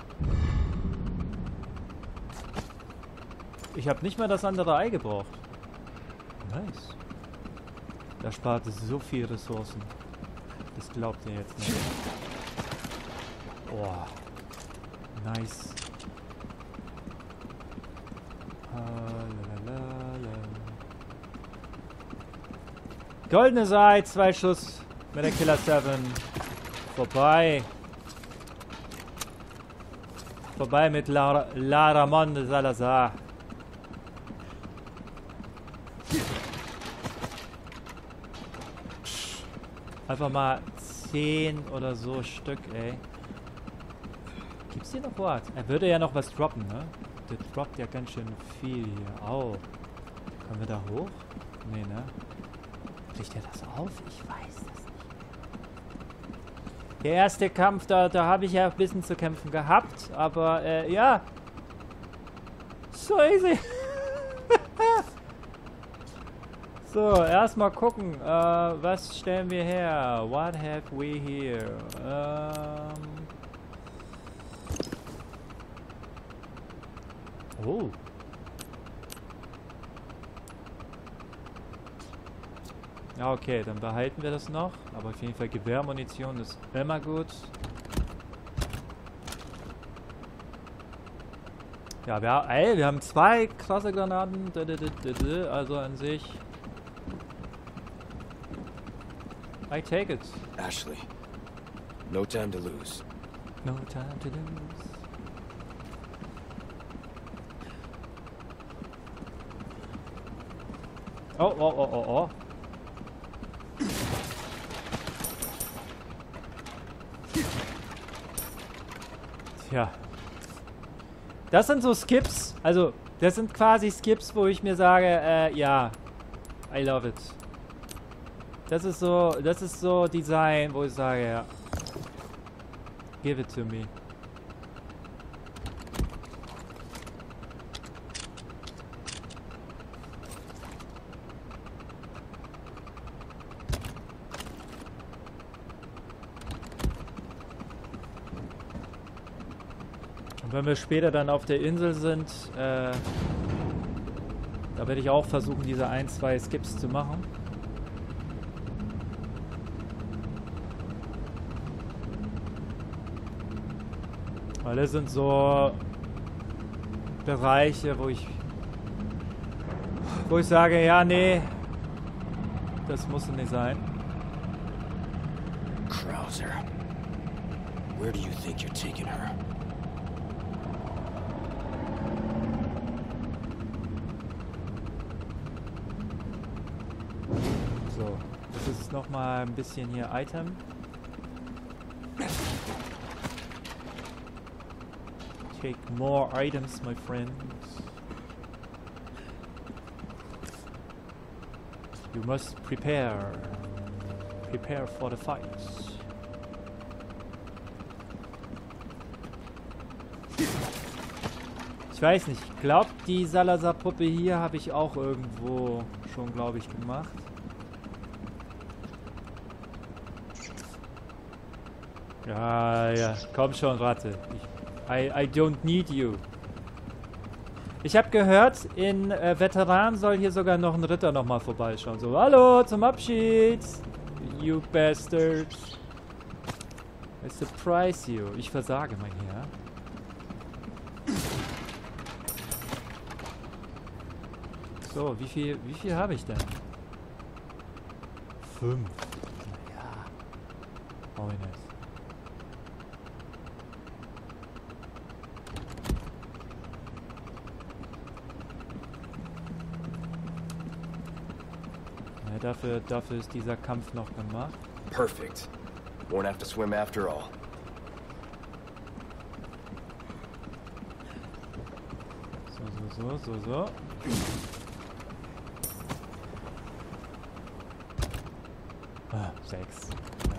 Ich habe nicht mal das andere Ei gebraucht. Nice. Da spart es so viel Ressourcen. Das glaubt ihr jetzt nicht. Oh. Nice. Goldenes Ei, 2 Schuss mit der Killer 7. Vorbei. Vorbei mit La Ramon de Salazar. Einfach mal 10 oder so Stück, ey. Gibt's hier noch was? Er würde ja noch was droppen, ne? Der droppt ja ganz schön viel hier. Au. Kommen wir da hoch? Nee, ne? Kriegt er das auf? Ich weiß das nicht. Der erste Kampf, da habe ich ja ein bisschen zu kämpfen gehabt, aber ja. So easy. So, erstmal gucken, was stellen wir her? What have we here? Oh. Ja, okay, dann behalten wir das noch. Aber auf jeden Fall Gewehrmunition ist immer gut. Ja, wir haben 2 krasse Granaten. Also an sich. I take it. Ashley, no time to lose. No time to lose. Oh, oh, oh, oh, oh. Tja. Das sind so Skips. Also, das sind quasi Skips, wo ich mir sage, ja. I love it. Das ist so Design, wo ich sage, ja. Give it to me. Und wenn wir später dann auf der Insel sind, da werde ich auch versuchen, diese 1, 2 Skips zu machen. Weil das sind so Bereiche, wo ich sage, ja, nee, das muss nicht sein. Krauser, where do you think you're taking her? So, das ist nochmal ein bisschen hier Item. Take more items, my friends. You must prepare. Prepare for the fight. Ich weiß nicht. Ich glaube, die Salazar-Puppe hier habe ich auch irgendwo schon, glaube ich, gemacht. Ja, ja. Komm schon, Ratte. I don't need you. Ich habe gehört, in Veteran soll hier sogar noch ein Ritter nochmal vorbeischauen. So, hallo, zum Abschied. You bastards. I surprise you. Ich versage, mein Herr. So, wie viel habe ich denn? 5. Ja. Oh, nice. Dafür ist dieser Kampf noch gemacht. Perfect. Won't have to swim after all. So. Ah, 6.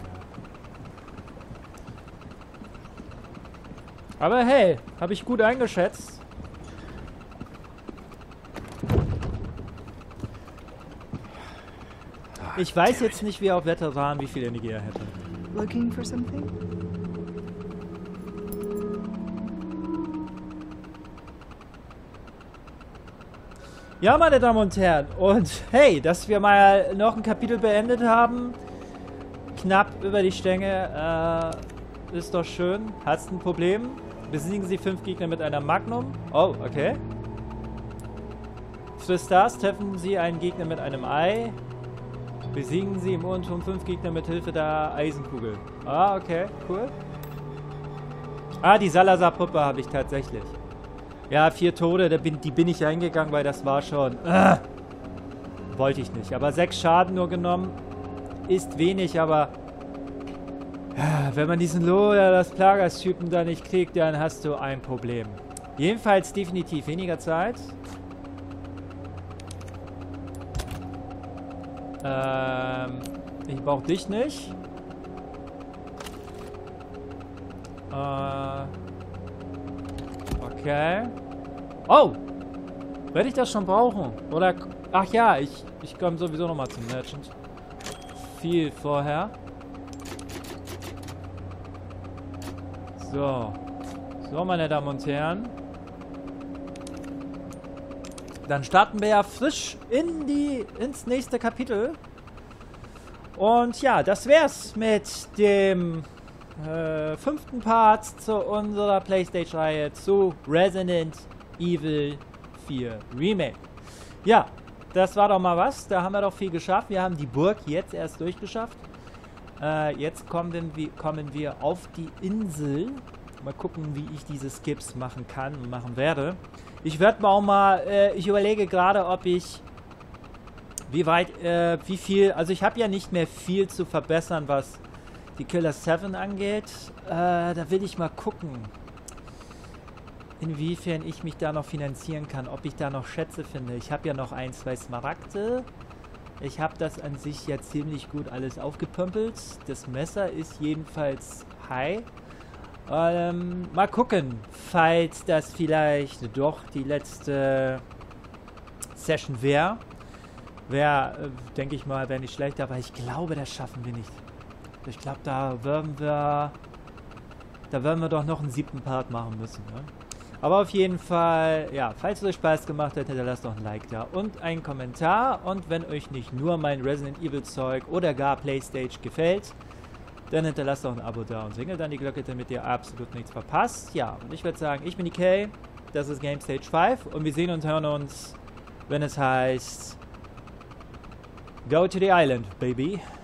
Aber hey, habe ich gut eingeschätzt. Ich weiß jetzt nicht, wie auf Veteran, wie viel Energie er hätte. Looking for something? Ja, meine Damen und Herren, und hey, dass wir mal noch ein Kapitel beendet haben, knapp über die Stänge, ist doch schön. Hast ein Problem? Besiegen Sie 5 Gegner mit einer Magnum? Oh, okay. Frisst das, treffen Sie einen Gegner mit einem Ei. Besiegen Sie im Unturm 5 Gegner mit Hilfe der Eisenkugel. Ah, okay, cool. Ah, die Salazar-Puppe habe ich tatsächlich. Ja, 4 Tode, die bin ich reingegangen, weil das war schon... wollte ich nicht. Aber 6 Schaden nur genommen. Ist wenig, aber... wenn man diesen Loder, das Plagas-Typen da nicht kriegt, dann hast du ein Problem. Jedenfalls definitiv weniger Zeit. Ich brauche dich nicht. Okay. Oh! Werde ich das schon brauchen? Oder... Ach ja, ich komme sowieso nochmal zum Merchant. Viel vorher. So. So, meine Damen und Herren. Dann starten wir ja frisch ins nächste Kapitel. Und ja, das wär's mit dem 5. Part zu unserer PlayStation-Reihe zu Resident Evil 4 Remake. Ja, das war doch mal was. Da haben wir doch viel geschafft. Wir haben die Burg jetzt erst durchgeschafft. Jetzt kommen wir auf die Insel. Mal gucken, wie ich diese Skips machen kann und machen werde. Ich werde auch mal, ich überlege gerade, ob ich, wie viel, also ich habe ja nicht mehr viel zu verbessern, was die Killer 7 angeht. Da will ich mal gucken, inwiefern ich mich da noch finanzieren kann, ob ich da noch Schätze finde. Ich habe ja noch 1, 2 Smaragde. Ich habe das an sich ja ziemlich gut alles aufgepümpelt. Das Messer ist jedenfalls high. Mal gucken, falls das vielleicht doch die letzte Session wäre. Denke ich mal, wäre nicht schlecht, aber ich glaube, das schaffen wir nicht. Ich glaube, da werden wir doch noch einen 7. Part machen müssen. Ne? Aber auf jeden Fall, ja, falls es euch Spaß gemacht hat, hinterlasst doch ein Like da und einen Kommentar. Und wenn euch nicht nur mein Resident Evil Zeug oder gar PlayStation gefällt, dann hinterlasst doch ein Abo da und klingelt dann die Glocke, damit ihr absolut nichts verpasst. Ja, und ich würde sagen, ich bin die Kay, das ist Game Stage 5 und wir sehen und hören uns, wenn es heißt Go to the Island, baby.